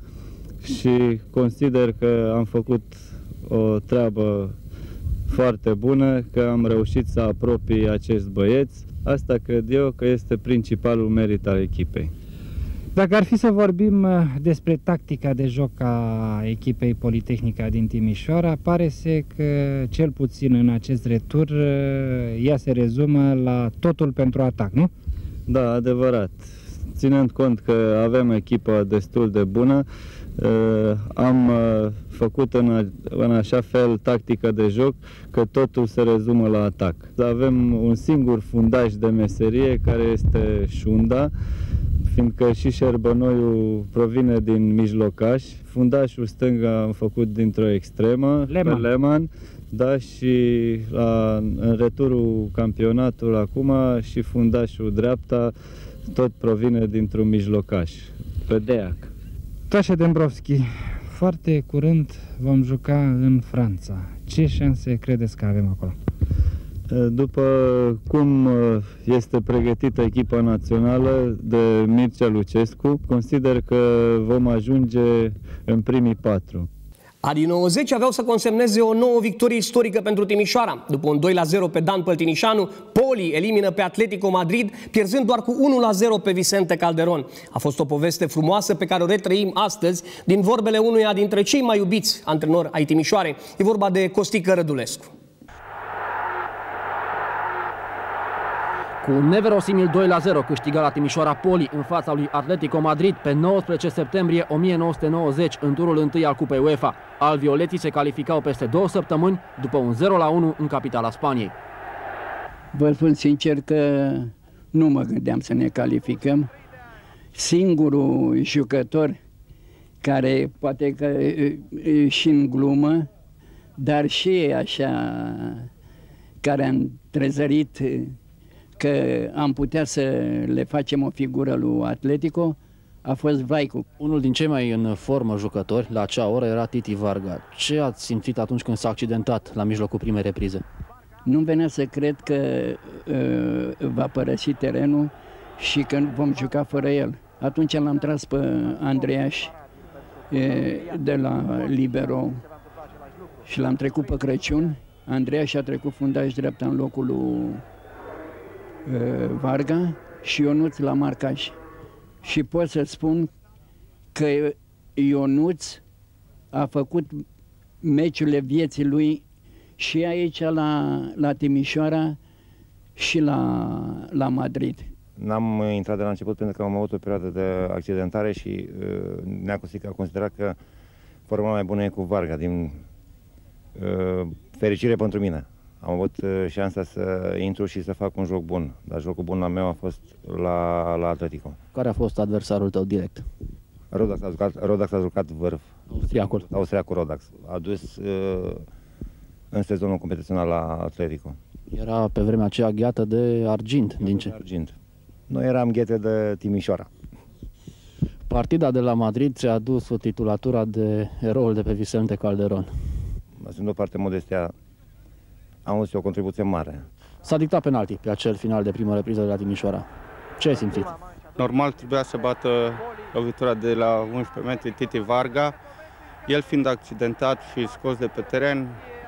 și consider că am făcut o treabă foarte bună, că am reușit să apropii acești băieți. Asta cred eu că este principalul merit al echipei. Dacă ar fi să vorbim despre tactica de joc a echipei Politehnica din Timișoara, pare să că cel puțin în acest retur ea se rezumă la totul pentru atac, nu? Da, adevărat. Ținând cont că avem echipă destul de bună, am făcut în, în așa fel tactică de joc că totul se rezumă la atac. Avem un singur fundaj de meserie care este șunda, fiindcă și șerbănoiul provine din mijlocaș. Fundașul stâng am făcut dintr-o extremă, Lehmann. pe Lehmann, da, și la, în returul campionatului acum și fundașul dreapta tot provine dintr-un mijlocaș, pe Deac. Paște Dembrovski, foarte curând vom juca în Franța. Ce șanse credeți că avem acolo? După cum este pregătită echipa națională de Mircea Lucescu, consider că vom ajunge în primii patru. Anii nouăzeci aveau să consemneze o nouă victorie istorică pentru Timișoara. După un doi la zero pe Dan Păltinișanu, Poli elimină pe Atletico Madrid, pierzând doar cu unu la zero pe Vicente Calderon. A fost o poveste frumoasă pe care o retrăim astăzi din vorbele unuia dintre cei mai iubiți antrenori ai Timișoarei. E vorba de Costică Rădulescu. Cu un neverosimil doi la zero câștiga la Timișoara Poli în fața lui Atletico Madrid pe nouăsprezece septembrie o mie nouă sute nouăzeci în turul întâi al Cupei UEFA. Alvioleții se calificau peste două săptămâni după un zero la unu în capitala Spaniei. Vă spun sincer că nu mă gândeam să ne calificăm. Singurul jucător care poate că e și în glumă, dar și așa, care am trezărit că am putea să le facem o figură lui Atletico, a fost Vlaicu. Unul din cei mai în formă jucători la acea oră era Titi Varga. Ce ați simțit atunci când s-a accidentat la mijlocul primei reprize? Nu-mi venea să cred că uh, va părăsi terenul și că vom juca fără el. Atunci l-am tras pe Andreaș uh, de la libero și l-am trecut pe Crăciun. Andreaș a trecut fundaș dreapta în locul lui uh, Varga și Ionuț la marcaj. Și pot să spun că Ionuț a făcut meciurile vieții lui și aici la, la Timișoara și la, la Madrid. N-am intrat de la început pentru că am avut o perioadă de accidentare și uh, Nea Costică a considerat că forma mai bună e cu Varga, din uh, fericire pentru mine. Am avut uh, șansa să intru și să fac un joc bun, dar jocul bun al meu a fost la, la Atletico. Care a fost adversarul tău direct? Rodax a jucat, Rodax a jucat vârf. Austriacul. Austriacul Rodax. A dus uh, în sezonul competițional la Atletico. Era pe vremea aceea gheată de argint. Din ce? Argint. Noi eram ghete de Timișoara. Partida de la Madrid ți-a adus o titulatura de eroul de pe Vicente Calderon. Lăsând o parte modestia, am avut o contribuție mare. S-a dictat penalti pe acel final de primă repriză de la Timișoara. Ce ai simțit? Normal trebuia să bată lovitura de la unsprezece metri Titi Varga. El fiind accidentat și scos de pe teren,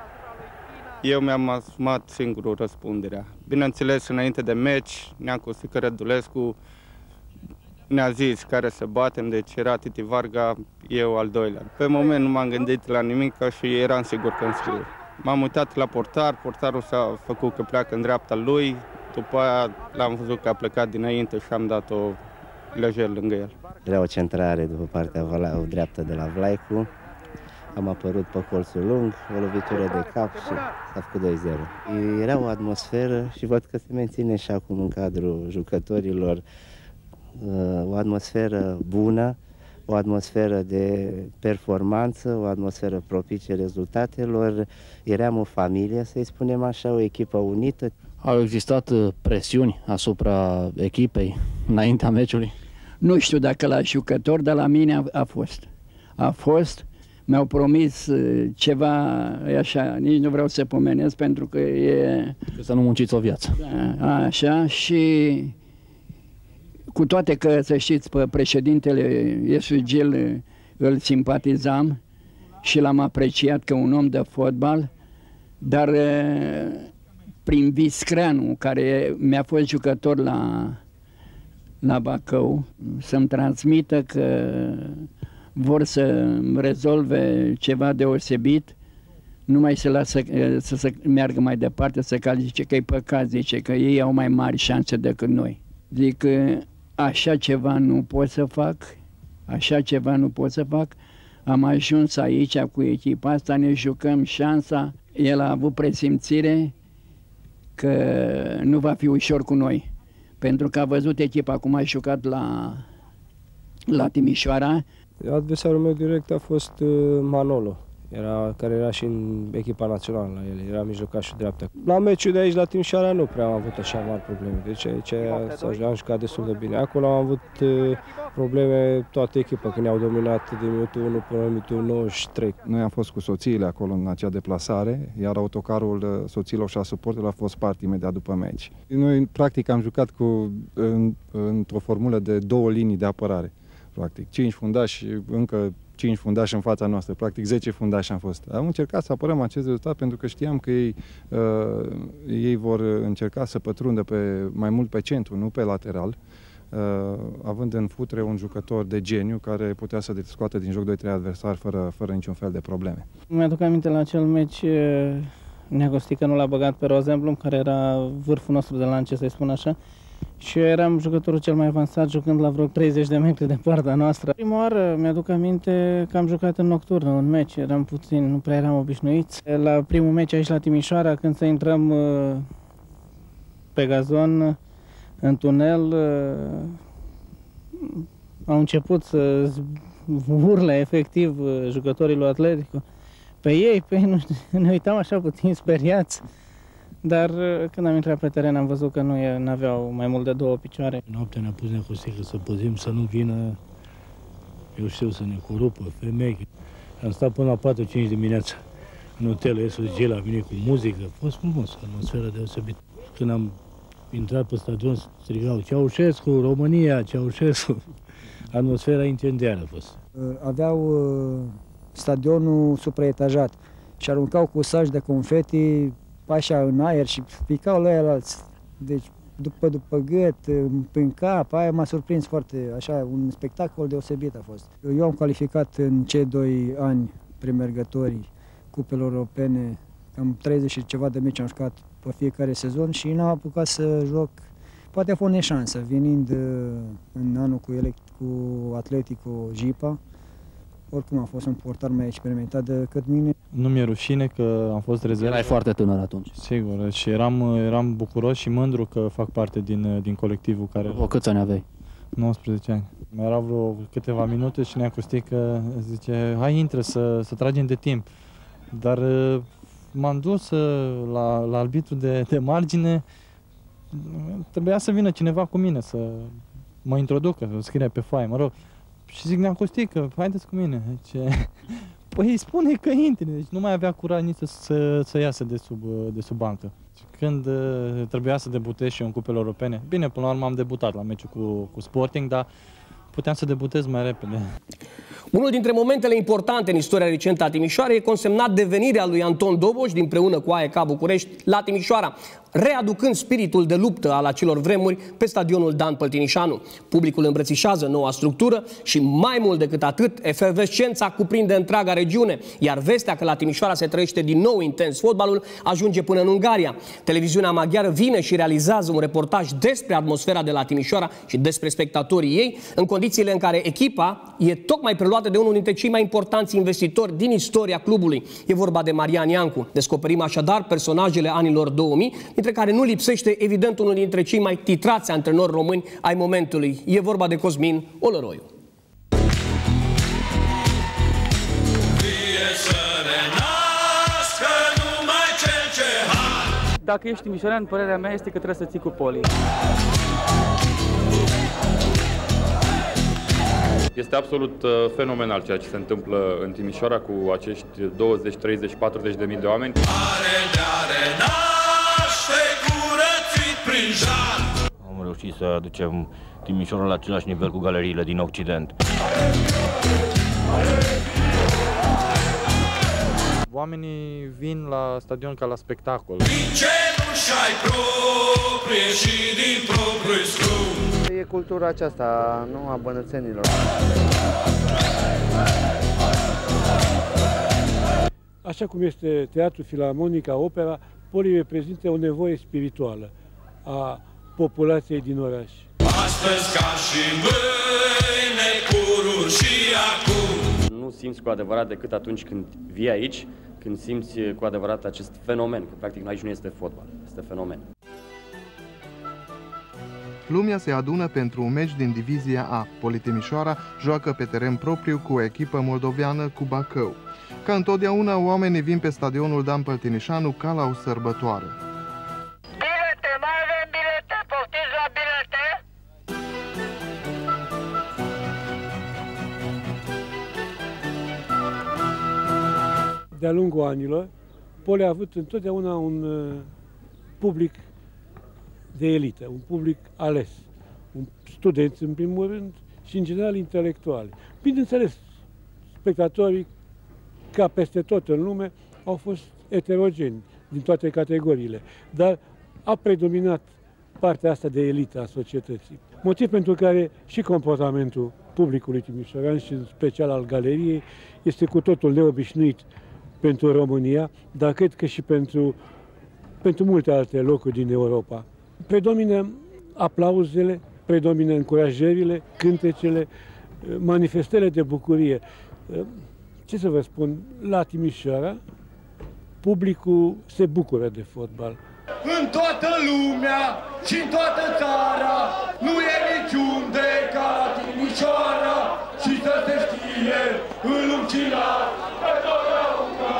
eu mi-am asumat singurul răspunderea. Bineînțeles, înainte de meci, Nea Costică Rădulescu ne-a zis care să batem, deci era Titi Varga, eu al doilea. Pe moment nu m-am gândit la nimic și eram sigur că înscriu. M-am uitat la portar, portarul s-a făcut că pleacă în dreapta lui, după aia l-am văzut că a plecat dinainte și am dat-o lejer lângă el. Era o centrare după partea dreaptă de la Vlaicu. Am apărut pe colțul lung, o lovitură de cap și s-a făcut doi zero. Era o atmosferă și văd că se menține și acum în cadrul jucătorilor o atmosferă bună, o atmosferă de performanță, o atmosferă propice rezultatelor. Eram o familie, să-i spunem așa, o echipă unită. Au existat presiuni asupra echipei înaintea meciului? Nu știu dacă la jucător, dar la mine a, a fost. A fost, mi-au promis ceva, așa, nici nu vreau să pomenesc pentru că e... Să nu munciți o viață. Da, așa, și cu toate că, să știți, pe președintele Iesu Gil îl simpatizam și l-am apreciat ca un om de fotbal, dar prin Viscreanu, care mi-a fost jucător la, la Bacău, să-mi transmită că vor să rezolve ceva deosebit, nu mai se lasă să se meargă mai departe, să califice, că e păcat, zice, că ei au mai mari șanse decât noi. Zic că așa ceva nu pot să fac, așa ceva nu pot să fac. Am ajuns aici cu echipa asta, ne jucăm șansa. El a avut presimțire că nu va fi ușor cu noi, pentru că a văzut echipa cum a jucat la, la Timișoara. Adversarul meu direct a fost Manolo, era, care era și în echipa națională la el, era mijlocașul dreaptă. La meciul de aici, la Timișoara, nu prea am avut așa mari probleme, deci aici am jucat destul de bine. Acolo am avut probleme toată echipa, când ne-au dominat din minutul unu până în minutul nouăzeci și trei. Noi am fost cu soțiile acolo în acea deplasare, iar autocarul soților și a suporterilor a fost part imediat după meci. Noi, practic, am jucat cu, în, într-o formulă de două linii de apărare. Practic, cinci fundași și încă cinci fundași în fața noastră, practic zece fundași am fost. Am încercat să apărăm acest rezultat pentru că știam că ei, uh, ei vor încerca să pătrundă pe, mai mult pe centru, nu pe lateral, uh, având în Futre un jucător de geniu care putea să scoată din joc doi trei adversari fără, fără niciun fel de probleme. Mi-aduc aminte la acel meci, Nea Costică nu l-a băgat pe Rosenblum, care era vârful nostru de lance, să-i spun așa, și eu eram jucătorul cel mai avansat, jucând la vreo treizeci de metri de partea noastră. Prima oară mi-aduc aminte că am jucat în nocturnă un meci, eram puțin, nu prea eram obișnuiți. La primul meci aici la Timișoara, când să intrăm pe gazon, în tunel, au început să urlă efectiv jucătorii lui Atletico pe ei, pe ei nu știu, ne uitam așa puțin speriați, dar când am intrat pe teren am văzut că nu aveau mai mult de două picioare. Noaptea ne-a pus Necostică să păzim să nu vină, eu știu, să ne corupă femei. Am stat până la patru cinci dimineața în hotelul S G, a venit cu muzică, a fost frumos, atmosfera deosebită. Când am intrat pe stadion, strigau Ceaușescu, România, Ceaușescu. Atmosfera incendiară a fost. Aveau stadionul supraetajat și aruncau cu saci de confeti așa în aer și picau la el alți. Deci după, după gât, în cap, aia m-a surprins foarte, așa, un spectacol deosebit a fost. Eu am calificat în cei doi ani premergători cupelor europene, am treizeci și ceva de meci am jucat pe fiecare sezon și n-am apucat să joc. Poate a fost neșansă, venind în anul cu, elect, cu Atletico Jipa. Oricum a fost un portar mai experimentat decât mine. Nu mi-e rușine că am fost rezervă. Erai foarte tânăr atunci. Sigur, și eram, eram bucuros și mândru că fac parte din, din colectivul care... O, câți ani aveai? nouăsprezece ani. Mai erau vreo câteva minute și Nea Costică zice, hai intră să, să tragem de timp. Dar m-am dus la, la arbitru de, de margine, trebuia să vină cineva cu mine, să mă introducă, să scrie pe foaie, mă rog. Și zic, Nea Costică, haideți cu mine. Zice, păi spune că intri. Deci nu mai avea curaj nici să, să, să iasă de sub, de sub bancă. Când uh, trebuia să debutez și eu în cupele europene, bine, până la urmă am debutat la meciul cu, cu Sporting, dar puteam să debutez mai repede. Unul dintre momentele importante în istoria recentă a Timișoarei e consemnat de venirea lui Anton Doboș împreună cu A E K București la Timișoara, readucând spiritul de luptă al acelor vremuri pe stadionul Dan Păltinișanu. Publicul îmbrățișează noua structură și mai mult decât atât, efervescența cuprinde întreaga regiune, iar vestea că la Timișoara se trăiește din nou intens fotbalul ajunge până în Ungaria. Televiziunea maghiară vine și realizează un reportaj despre atmosfera de la Timișoara și despre spectatorii ei, în condițiile în care echipa e tocmai preluată de unul dintre cei mai importanți investitori din istoria clubului. E vorba de Marian Iancu. Descoperim așadar personajele anilor două mii, dintre care nu lipsește evident unul dintre cei mai titrați antrenori români ai momentului. E vorba de Cosmin Olăroiu. Dacă ești timișorean, părerea mea este că trebuie să ții cu Poli. Este absolut uh, fenomenal ceea ce se întâmplă în Timișoara cu acești douăzeci, treizeci, patruzeci de mii de oameni. Am reușit să aducem Timișoara la același nivel cu galeriile din Occident. Oamenii vin la stadion ca la spectacol. E cultura aceasta, nu a bănățenilor. Așa cum este teatru, filarmonica, opera, Poli reprezintă o nevoie spirituală a populației din oraș. Astăzi ca și mâine, cururi și acum. Nu simți cu adevărat decât atunci când vii aici, când simți cu adevărat acest fenomen, că practic aici nu este fotbal, este fenomen. Lumea se adună pentru un meci din Divizia A. Poli Timișoara joacă pe teren propriu cu o echipă moldoveană cu Bacău. Ca întotdeauna, oamenii vin pe stadionul Dan Păltinișanu ca la o sărbătoare. Bilete, mai avem bilete, poftiți la bilete? De-a lungul anilor, Poli a avut întotdeauna un uh, public de elită, un public ales, un studenți în primul rând și în general intelectuali. Bineînțeles, spectatorii, ca peste tot în lume, au fost eterogeni din toate categoriile, dar a predominat partea asta de elită a societății. Motiv pentru care și comportamentul publicului timișorean și în special al galeriei este cu totul neobișnuit pentru România, dar cred că și pentru, pentru multe alte locuri din Europa. Predomină aplauzele, predomină încurajările, cântecele, manifestările de bucurie. Ce să vă spun, la Timișoara, publicul se bucură de fotbal. În toată lumea și în toată țara nu e niciunde ca la Timișoara și să se știe în Lucina pe totdeauna.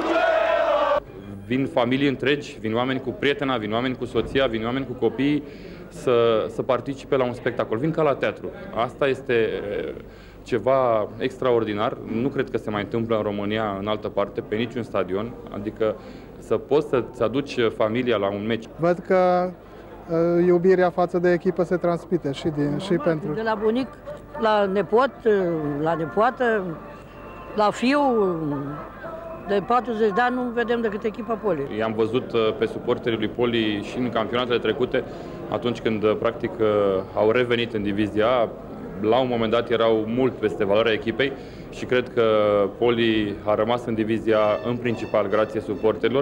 Vin familii întregi, vin oameni cu prietena, vin oameni cu soția, vin oameni cu copiii să, să participe la un spectacol. Vin ca la teatru. Asta este ceva extraordinar. Nu cred că se mai întâmplă în România, în altă parte, pe niciun stadion. Adică să poți să-ți aduci familia la un meci. Văd că uh, iubirea față de echipă se transmite și, din, și pentru... De la bunic la nepot, la nepoată, la fiu, de patruzeci de ani nu vedem decât echipa Poli. I-am văzut pe suporterii lui Poli și în campionatele trecute, atunci când practic au revenit în divizia A. La un moment dat erau mult peste valoarea echipei și cred că Poli a rămas în divizia în principal grație suporterilor.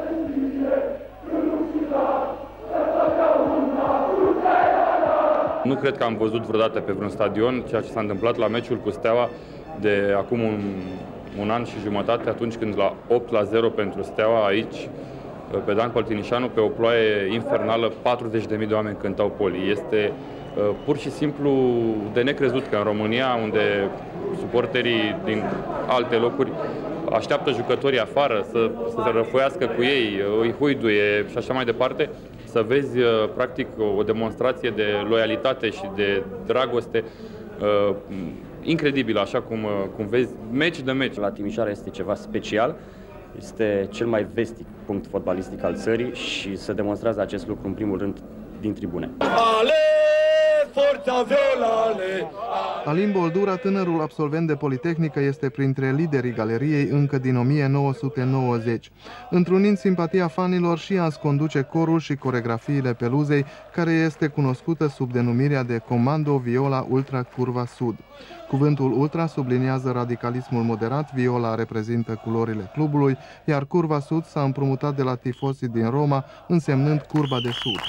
Nu cred că am văzut vreodată pe vreun stadion ceea ce s-a întâmplat la meciul cu Steaua de acum un, un an și jumătate, atunci când la opt la zero pentru Steaua aici, pe Dan Păltinișanu, pe o ploaie infernală, patruzeci de mii de oameni cântau Poli. Este uh, pur și simplu de necrezut că în România, unde suporterii din alte locuri așteaptă jucătorii afară să, să se răfoiască cu ei, îi huiduie și așa mai departe, să vezi uh, practic o demonstrație de loialitate și de dragoste uh, incredibilă, așa cum, uh, cum vezi, meci de meci. La Timișoara este ceva special. Este cel mai vestic punct fotbalistic al țării și se demonstrează acest lucru în primul rând din tribune. Ale, forța violale! Alin Boldura, tânărul absolvent de Politehnică, este printre liderii galeriei încă din o mie nouă sute nouăzeci. Întrunind simpatia fanilor, și Ians conduce corul și coregrafiile Peluzei, care este cunoscută sub denumirea de Comando Viola Ultra Curva Sud. Cuvântul ultra subliniază radicalismul moderat, viola reprezintă culorile clubului, iar Curva Sud s-a împrumutat de la tifosii din Roma, însemnând Curva de Sud.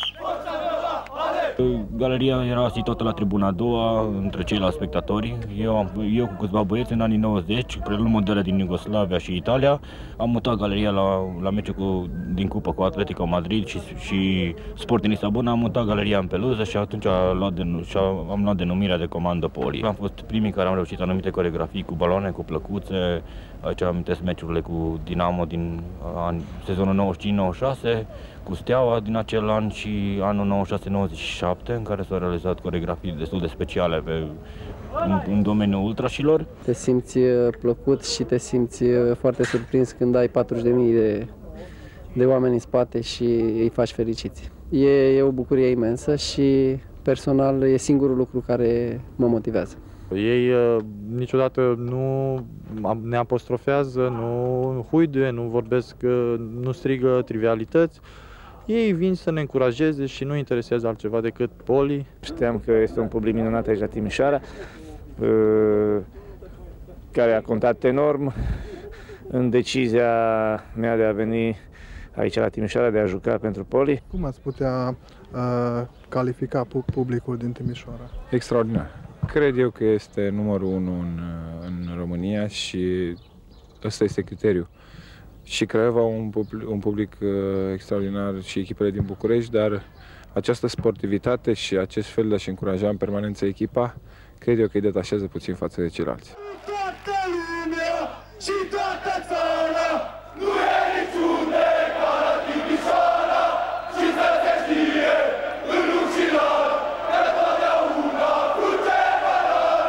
Galeria era situată la tribuna a doua, între ceilalți spectatori. Eu, eu cu câțiva băieți în anii nouăzeci, preluând modele din Iugoslavia și Italia, am mutat galeria la, la meciul cu, din cupă cu Atletico Madrid și, și Sporting Lisabona, am mutat galeria în peluză și atunci am luat, de, și am luat denumirea de Comando Poli. Am fost primii care am reușit anumite coregrafii cu baloane, cu plăcuțe. Aici amintesc meciurile cu Dinamo din an, sezonul nouăzeci și cinci nouăzeci și șase, cu Steaua din acel an și anul nouăzeci și șase nouăzeci și șapte, în care s-au realizat coregrafii destul de speciale pe, în, în domeniul ultrașilor. Te simți plăcut și te simți foarte surprins când ai patruzeci de mii de, de oameni în spate și îi faci fericiți. E, e o bucurie imensă și personal e singurul lucru care mă motivează. Ei uh, niciodată nu ne apostrofează, nu huiduie, nu vorbesc, uh, nu strigă trivialități. Ei vin să ne încurajeze și nu interesează altceva decât Poli. Știam că este un public minunat aici la Timișoara, uh, care a contat enorm în decizia mea de a veni aici la Timișoara, de a juca pentru Poli. Cum ați putea uh, califica publicul din Timișoara? Extraordinar. Cred eu că este numărul unu în, în România și ăsta este criteriul. Și Craiova un public, un public uh, extraordinar și echipele din București, dar această sportivitate și acest fel de a-și încuraja în permanență echipa, cred eu că îi detașează puțin față de ceilalți. Toată lumea și toată țara, nu e niciunde ca la Timișoara și să se știe în Lucilor că totdeauna cu ce valor.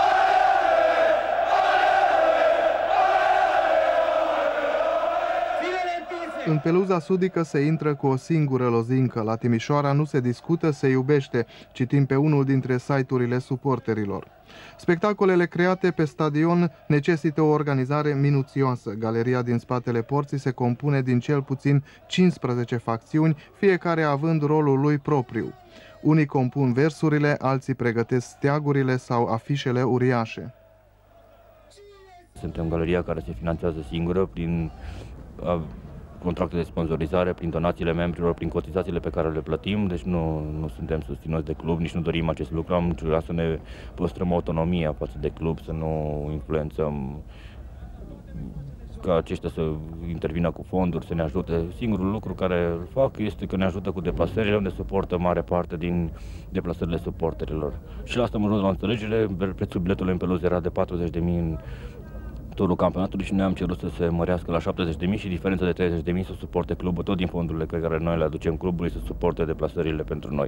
În peluza sudică se intră cu o singură lozincă. La Timișoara nu se discută, se iubește, citim pe unul dintre site-urile suporterilor. Spectacolele create pe stadion necesită o organizare minuțioasă. Galeria din spatele porții se compune din cel puțin cincisprezece facțiuni, fiecare având rolul lui propriu. Unii compun versurile, alții pregătesc steagurile sau afișele uriașe. Suntem galeria care se finanțează singură prin contracte de sponsorizare, prin donațiile membrilor, prin cotizațiile pe care le plătim, deci nu, nu suntem susținuți de club, nici nu dorim acest lucru, am încercat să ne păstrăm autonomia față de club, să nu influențăm ca aceștia să intervină cu fonduri, să ne ajute. Singurul lucru care îl fac este că ne ajută cu deplasările, unde suportă mare parte din deplasările suporterilor. Și la asta am ajuns la înțelegere, prețul biletului în peluză era de patruzeci de mii în turul campionatului și noi am cerut să se mărească la șaptezeci de mii și diferența de treizeci de mii să suporte clubul, tot din fondurile pe care noi le aducem clubului, să suporte deplasările pentru noi.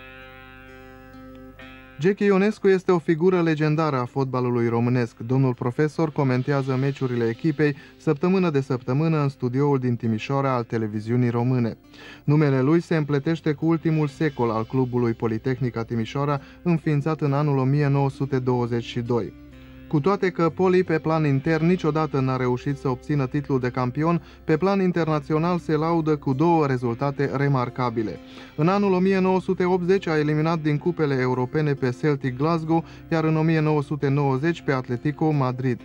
Jackie Ionescu este o figură legendară a fotbalului românesc. Domnul profesor comentează meciurile echipei săptămână de săptămână în studioul din Timișoara al televiziunii române. Numele lui se împletește cu ultimul secol al clubului Politehnica Timișoara, înființat în anul o mie nouă sute douăzeci și doi. Cu toate că Poli, pe plan intern, niciodată n-a reușit să obțină titlul de campion, pe plan internațional se laudă cu două rezultate remarcabile. În anul o mie nouă sute optzeci a eliminat din cupele europene pe Celtic Glasgow, iar în o mie nouă sute nouăzeci pe Atletico Madrid.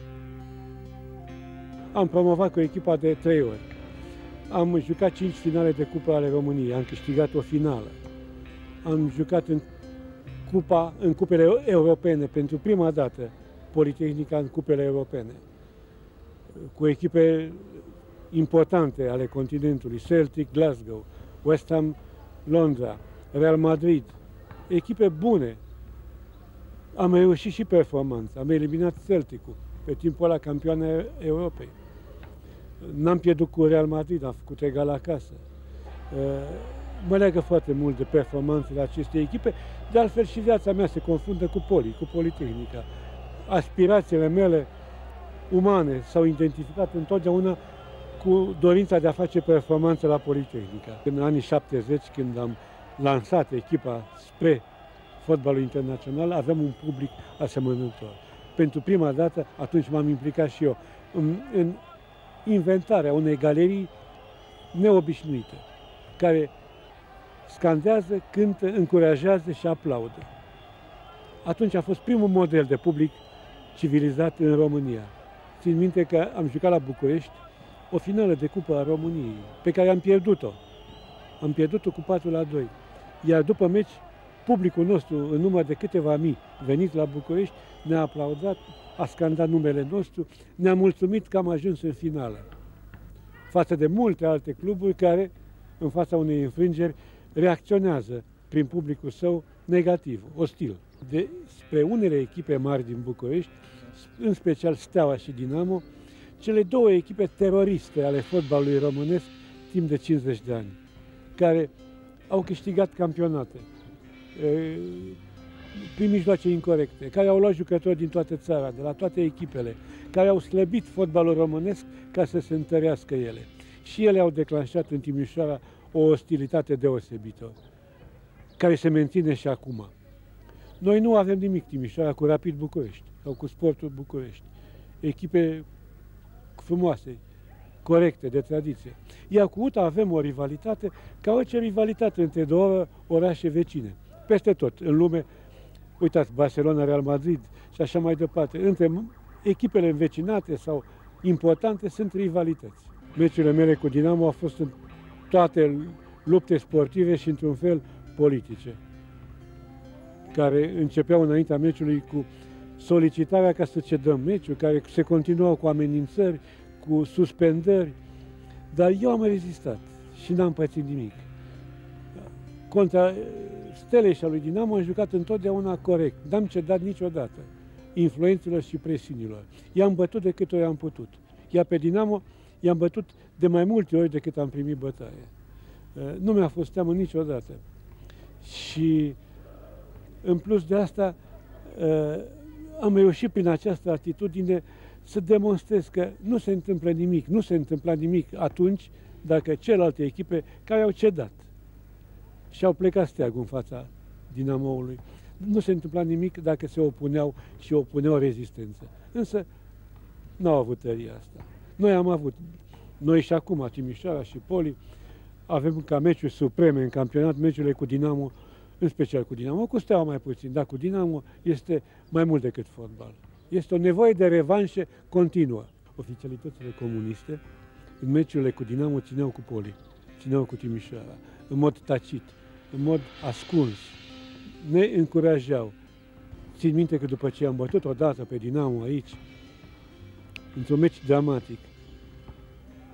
Am promovat cu echipa de trei ori. Am jucat cinci finale de cupă ale României, am câștigat o finală. Am jucat în, cupa, în cupele europene pentru prima dată. Politehnica în cupele europene, cu echipe importante ale continentului, Celtic, Glasgow, West Ham, Londra, Real Madrid, echipe bune. Am reușit și performanța, am eliminat Celtic-ul, pe timpul ăla campioane Europei. N-am pierdut cu Real Madrid, am făcut egal acasă. Mă leagă foarte mult de performanțele acestei echipe, de altfel și viața mea se confundă cu Poli, cu Politehnica. Aspirațiile mele umane s-au identificat întotdeauna cu dorința de a face performanță la Politehnica. În anii șaptezeci, când am lansat echipa spre fotbalul internațional, aveam un public asemănător. Pentru prima dată, atunci m-am implicat și eu în, în inventarea unei galerii neobișnuite, care scandează, cântă, încurajează și aplaudă. Atunci a fost primul model de public civilizat în România. Țin minte că am jucat la București o finală de cupă a României, pe care am pierdut-o. Am pierdut-o cu patru la doi. Iar după meci, publicul nostru, în număr de câteva mii venit la București, ne-a aplaudat, a scandat numele nostru, ne-a mulțumit că am ajuns în finală. Față de multe alte cluburi care, în fața unei înfrângeri, reacționează prin publicul său negativ, ostil. De, spre unele echipe mari din București, în special Steaua și Dinamo, cele două echipe teroriste ale fotbalului românesc timp de cincizeci de ani, care au câștigat campionate prin mijloace incorecte, care au luat jucători din toată țara, de la toate echipele, care au slăbit fotbalul românesc ca să se întărească ele. Și ele au declanșat în Timișoara o ostilitate deosebită, care se menține și acum. Noi nu avem nimic Timișoara cu Rapid București sau cu Sportul București. Echipe frumoase, corecte, de tradiție. Iar cu U T A avem o rivalitate, ca orice rivalitate între două orașe vecine. Peste tot, în lume, uitați, Barcelona, Real Madrid și așa mai departe. Între echipele învecinate sau importante sunt rivalități. Meciurile mele cu Dinamo au fost în toate lupte sportive și, într-un fel, politice, care începeau înaintea meciului cu solicitarea ca să cedăm meciul, care se continuau cu amenințări, cu suspendări, dar eu am rezistat și n-am pățit nimic. Contra Stelei și a lui Dinamo am jucat întotdeauna corect, n-am cedat niciodată influențelor și presiunilor. I-am bătut de câte ori am putut. Iar pe Dinamo i-am bătut de mai multe ori decât am primit bătaie. Nu mi-a fost teamă niciodată. Și în plus de asta am reușit prin această atitudine să demonstrez că nu se întâmplă nimic, nu se întâmpla nimic atunci dacă celelalte echipe care au cedat și au plecat steagul în fața Dinamoului. Nu se întâmpla nimic dacă se opuneau și opuneau rezistență. Însă n-au avut tăria asta. Noi am avut, noi și acum, Timișoara și Poli, avem ca meciuri supreme în campionat, meciurile cu Dinamo, în special cu Dinamo, cu Steaua mai puțin, dar cu Dinamo este mai mult decât fotbal. Este o nevoie de revanșe continuă. Oficialitățile comuniste, în meciurile cu Dinamo, țineau cu Poli, țineau cu Timișoara, în mod tacit, în mod ascuns. Ne încurajau. Țin minte că după ce am bătut odată pe Dinamo aici, într-un meci dramatic,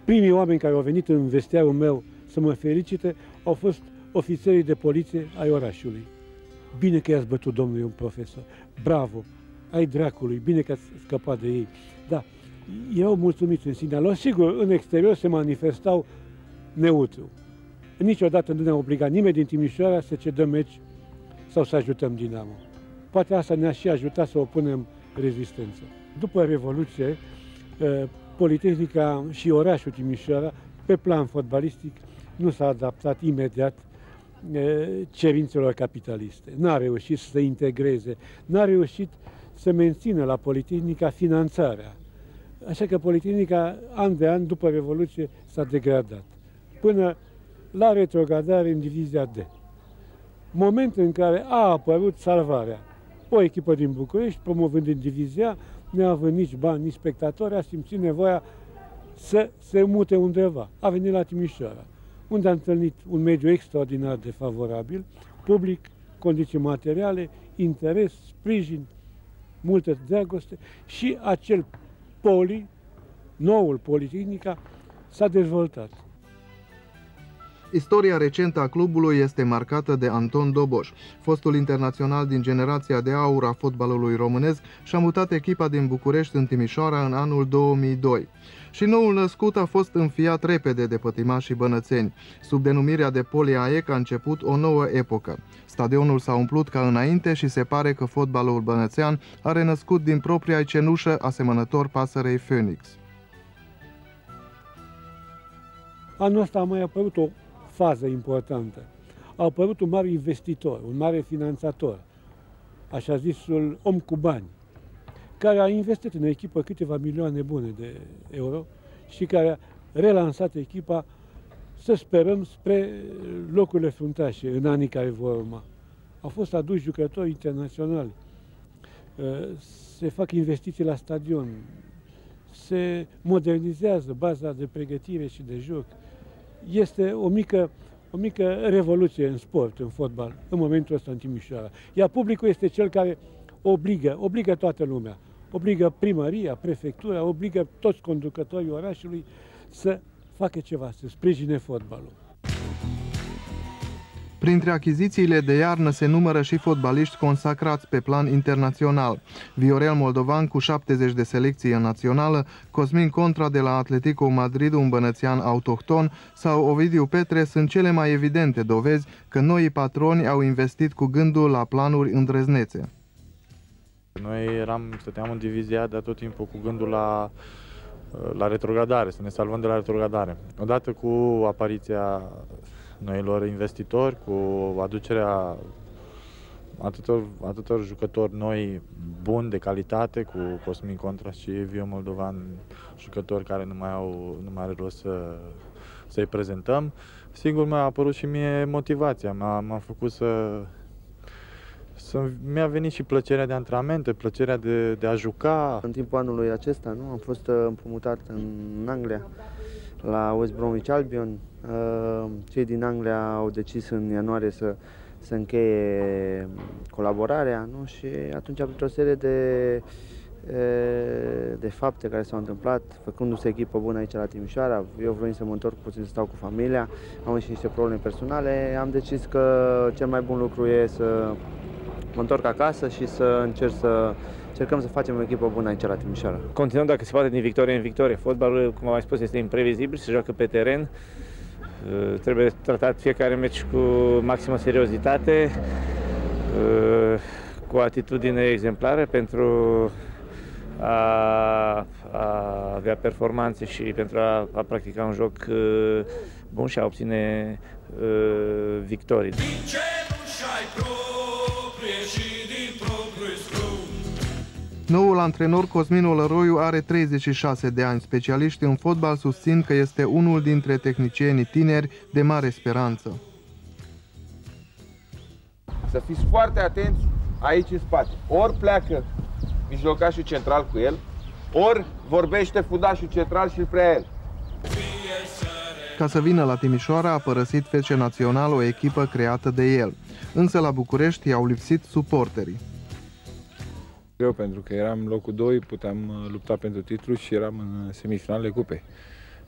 Primii oameni care au venit în vestiarul meu să mă felicite au fost ofițerii de poliție ai orașului. Bine că i-ați bătut, domnule, un profesor. Bravo! Ai dracului, bine că ați scăpat de ei. Da, erau mulțumiți în sinea lor. Sigur, în exterior se manifestau neutru. Niciodată nu ne-a obligat nimeni din Timișoara să cedăm meci sau să ajutăm Dinamo. Poate asta ne-a și ajutat să opunem rezistență. După Revoluție, Politehnica și orașul Timișoara, pe plan fotbalistic, nu s-a adaptat imediat cerințelor capitaliste. N-a reușit să se integreze, n-a reușit să mențină la Politehnica finanțarea. Așa că Politehnica, an de an, după Revoluție, s-a degradat, până la retrogradare în divizia D. Moment în care a apărut Salvarea, o echipă din București, promovând în divizia, neavând nici bani, nici spectatori, a simțit nevoia să se mute undeva. A venit la Timișoara, unde a întâlnit un mediu extraordinar de favorabil, public, condiții materiale, interes, sprijin, multă dragoste și acel poli, noul Politehnica, s-a dezvoltat. Istoria recentă a clubului este marcată de Anton Doboș. Fostul internațional din generația de aur a fotbalului românesc și-a mutat echipa din București în Timișoara în anul două mii doi. Și noul născut a fost înfiat repede de pătimașii bănățeni. Sub denumirea de Poli A E C a început o nouă epocă. Stadionul s-a umplut ca înainte și se pare că fotbalul bănățean a renăscut din propria cenușă, asemănător pasărei Phoenix. Anul ăsta a mai apărut o fază importantă. A apărut un mare investitor, un mare finanțator, așa zisul om cu bani, care a investit în echipă câteva milioane bune de euro și care a relansat echipa, să sperăm, spre locurile fruntașe în anii care vor urma. Au fost aduși jucători internaționali, se fac investiții la stadion, se modernizează baza de pregătire și de joc. Este o mică, o mică revoluție în sport, în fotbal, în momentul ăsta în Timișoara. Iar publicul este cel care obligă, obligă toată lumea, obligă primăria, prefectura, obligă toți conducătorii orașului să facă ceva, să sprijine fotbalul. Printre achizițiile de iarnă se numără și fotbaliști consacrați pe plan internațional. Viorel Moldovan cu șaptezeci de selecții în națională, Cosmin Contra de la Atletico Madrid, un bănățean autohton, sau Ovidiu Petre sunt cele mai evidente dovezi că noii patroni au investit cu gândul la planuri îndrăznețe. Noi eram, stăteam în divizia, dar tot timpul cu gândul la, la retrogradare, să ne salvăm de la retrogradare. Odată cu apariția noilor investitori, cu aducerea atâtor, atâtor jucători noi, buni, de calitate, cu Cosmin Contra și Viu Moldovan, jucători care nu mai, au, nu mai are rost să, să-i prezentăm. Sigur, mi-a apărut și mie motivația, m-a făcut să... să mi-a venit și plăcerea de antrenamente, plăcerea de, de a juca. În timpul anului acesta, nu, am fost împrumutat în Anglia, la West Bromwich Albion. Cei din Anglia au decis în ianuarie să, să încheie colaborarea, nu? Și atunci a o serie de, de fapte care s-au întâmplat, făcându-se echipă bună aici la Timișoara. Eu vreau să mă întorc puțin, să stau cu familia, am și niște probleme personale. Am decis că cel mai bun lucru e să mă întorc acasă și să încerc să încercăm să facem o echipă bună aici la Timișoara. Continuăm, dacă se poate, din victorie în victorie. Fotbalul, cum am mai spus, este imprevizibil, se joacă pe teren. Trebuie tratat fiecare meci cu maximă seriozitate, cu o atitudine exemplară pentru a, a avea performanțe și pentru a, a practica un joc bun și a obține victorii. Noul antrenor Cosmin Olăroiu are treizeci și șase de ani. Specialiștii în fotbal susțin că este unul dintre tehnicienii tineri de mare speranță. Să fiți foarte atenți aici în spate. Ori pleacă mijlocașul central cu el, ori vorbește fundașul central și îl preia el. Ca să vină la Timișoara a părăsit F C Național, o echipă creată de el. Însă la București i-au lipsit suporterii. Greu, pentru că eram locul doi, puteam lupta pentru titlu și eram în semifinalele cupei.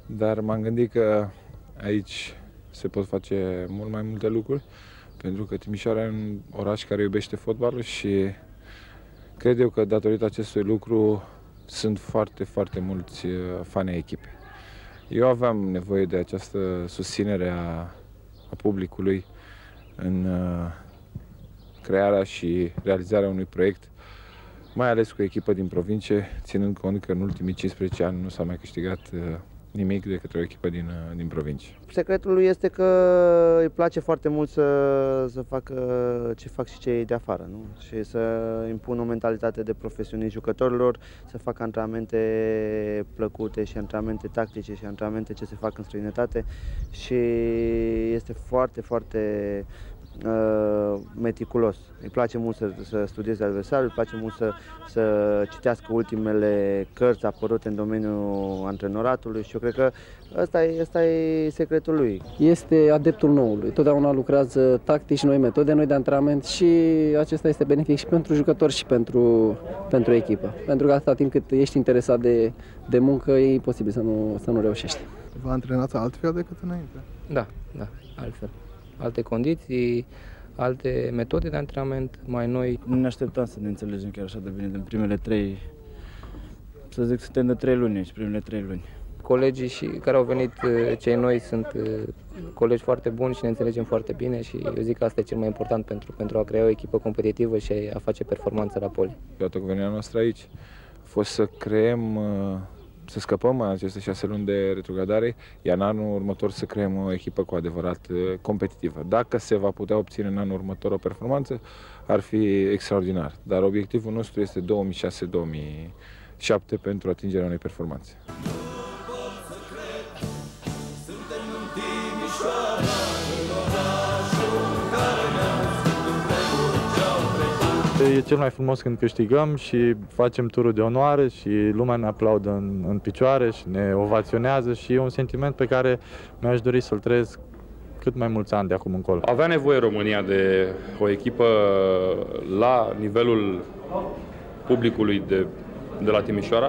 dar m-am gândit că aici se pot face mult mai multe lucruri, pentru că Timișoara e un oraș care iubește fotbalul și cred eu că datorită acestui lucru sunt foarte, foarte mulți fani ai echipei. Eu aveam nevoie de această susținere a, a publicului în uh, crearea și realizarea unui proiect, mai ales cu o echipă din provincie, ținând cont că în ultimii cincisprezece ani nu s-a mai câștigat uh, nimic de către o echipă din, uh, din provincie. Secretul lui este că îi place foarte mult să, să facă ce fac și cei de afară, nu? Și să impună o mentalitate de profesionist jucătorilor, să facă antrenamente plăcute și antrenamente tactice și antrenamente ce se fac în străinătate și este foarte, foarte uh, meticulos. Îi place mult să, să studieze adversarul, îi place mult să, să citească ultimele cărți apărute în domeniul antrenoratului și eu cred că ăsta e, ăsta e secretul lui. Este adeptul noului. Totdeauna lucrează tactici, noi metode, noi de antrenament și acesta este benefic și pentru jucători și pentru, pentru echipă. Pentru că atâta timp cât ești interesat de, de muncă, e imposibil să nu, să nu reușești. Vă antrenați altfel decât înainte? Da, da, altfel. Alte condiții, alte metode de antrenament, mai noi. Nu ne așteptam să ne înțelegem chiar așa de bine din primele trei, să zic, suntem de trei luni și primele trei luni. Colegii și care au venit, cei noi, sunt colegi foarte buni și ne înțelegem foarte bine și eu zic că asta e cel mai important pentru, pentru a crea o echipă competitivă și a face performanță la Poli. Toată cu venirea noastră aici a fost să creăm, să scăpăm aceste șase luni de retrogradare, iar în anul următor să creăm o echipă cu adevărat competitivă. Dacă se va putea obține în anul următor o performanță, ar fi extraordinar. Dar obiectivul nostru este două mii șase două mii șapte pentru atingerea unei performanțe. E cel mai frumos când câștigăm și facem turul de onoare și lumea ne aplaudă în, în picioare și ne ovaționează și e un sentiment pe care mi-aș dori să-l trăiesc cât mai mulți ani de acum încolo. Avea nevoie România de o echipă la nivelul publicului de, de la Timișoara.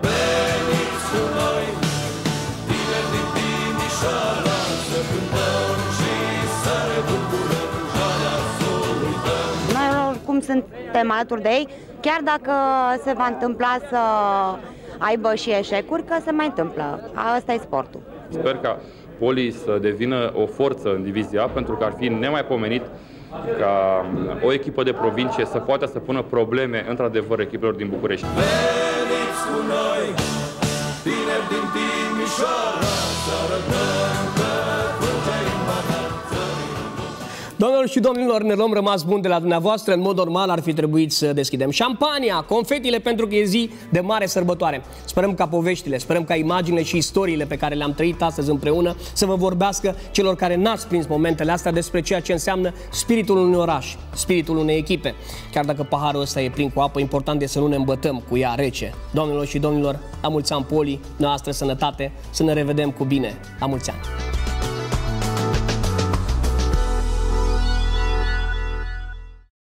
Suntem alături de ei, chiar dacă se va întâmpla să aibă și eșecuri, că se mai întâmplă. Asta e sportul. Sper ca Poli să devină o forță în divizia A, pentru că ar fi nemaipomenit ca o echipă de provincie să poată să pună probleme, într-adevăr, echipelor din București. Veniți cu noi, tineri din Timișoara, să arătăm că Doamnelor și domnilor, ne luăm rămas bun de la dumneavoastră. În mod normal ar fi trebuit să deschidem șampania, confetile, pentru că e zi de mare sărbătoare. Sperăm ca poveștile, sperăm ca imaginile și istoriile pe care le-am trăit astăzi împreună să vă vorbească celor care n-ați prins momentele astea despre ceea ce înseamnă spiritul unui oraș, spiritul unei echipe. Chiar dacă paharul ăsta e plin cu apă, important e să nu ne îmbătăm cu ea rece. Doamnelor și domnilor, la mulți ani Poli, noastră sănătate, să ne revedem cu bine. La mulți ani!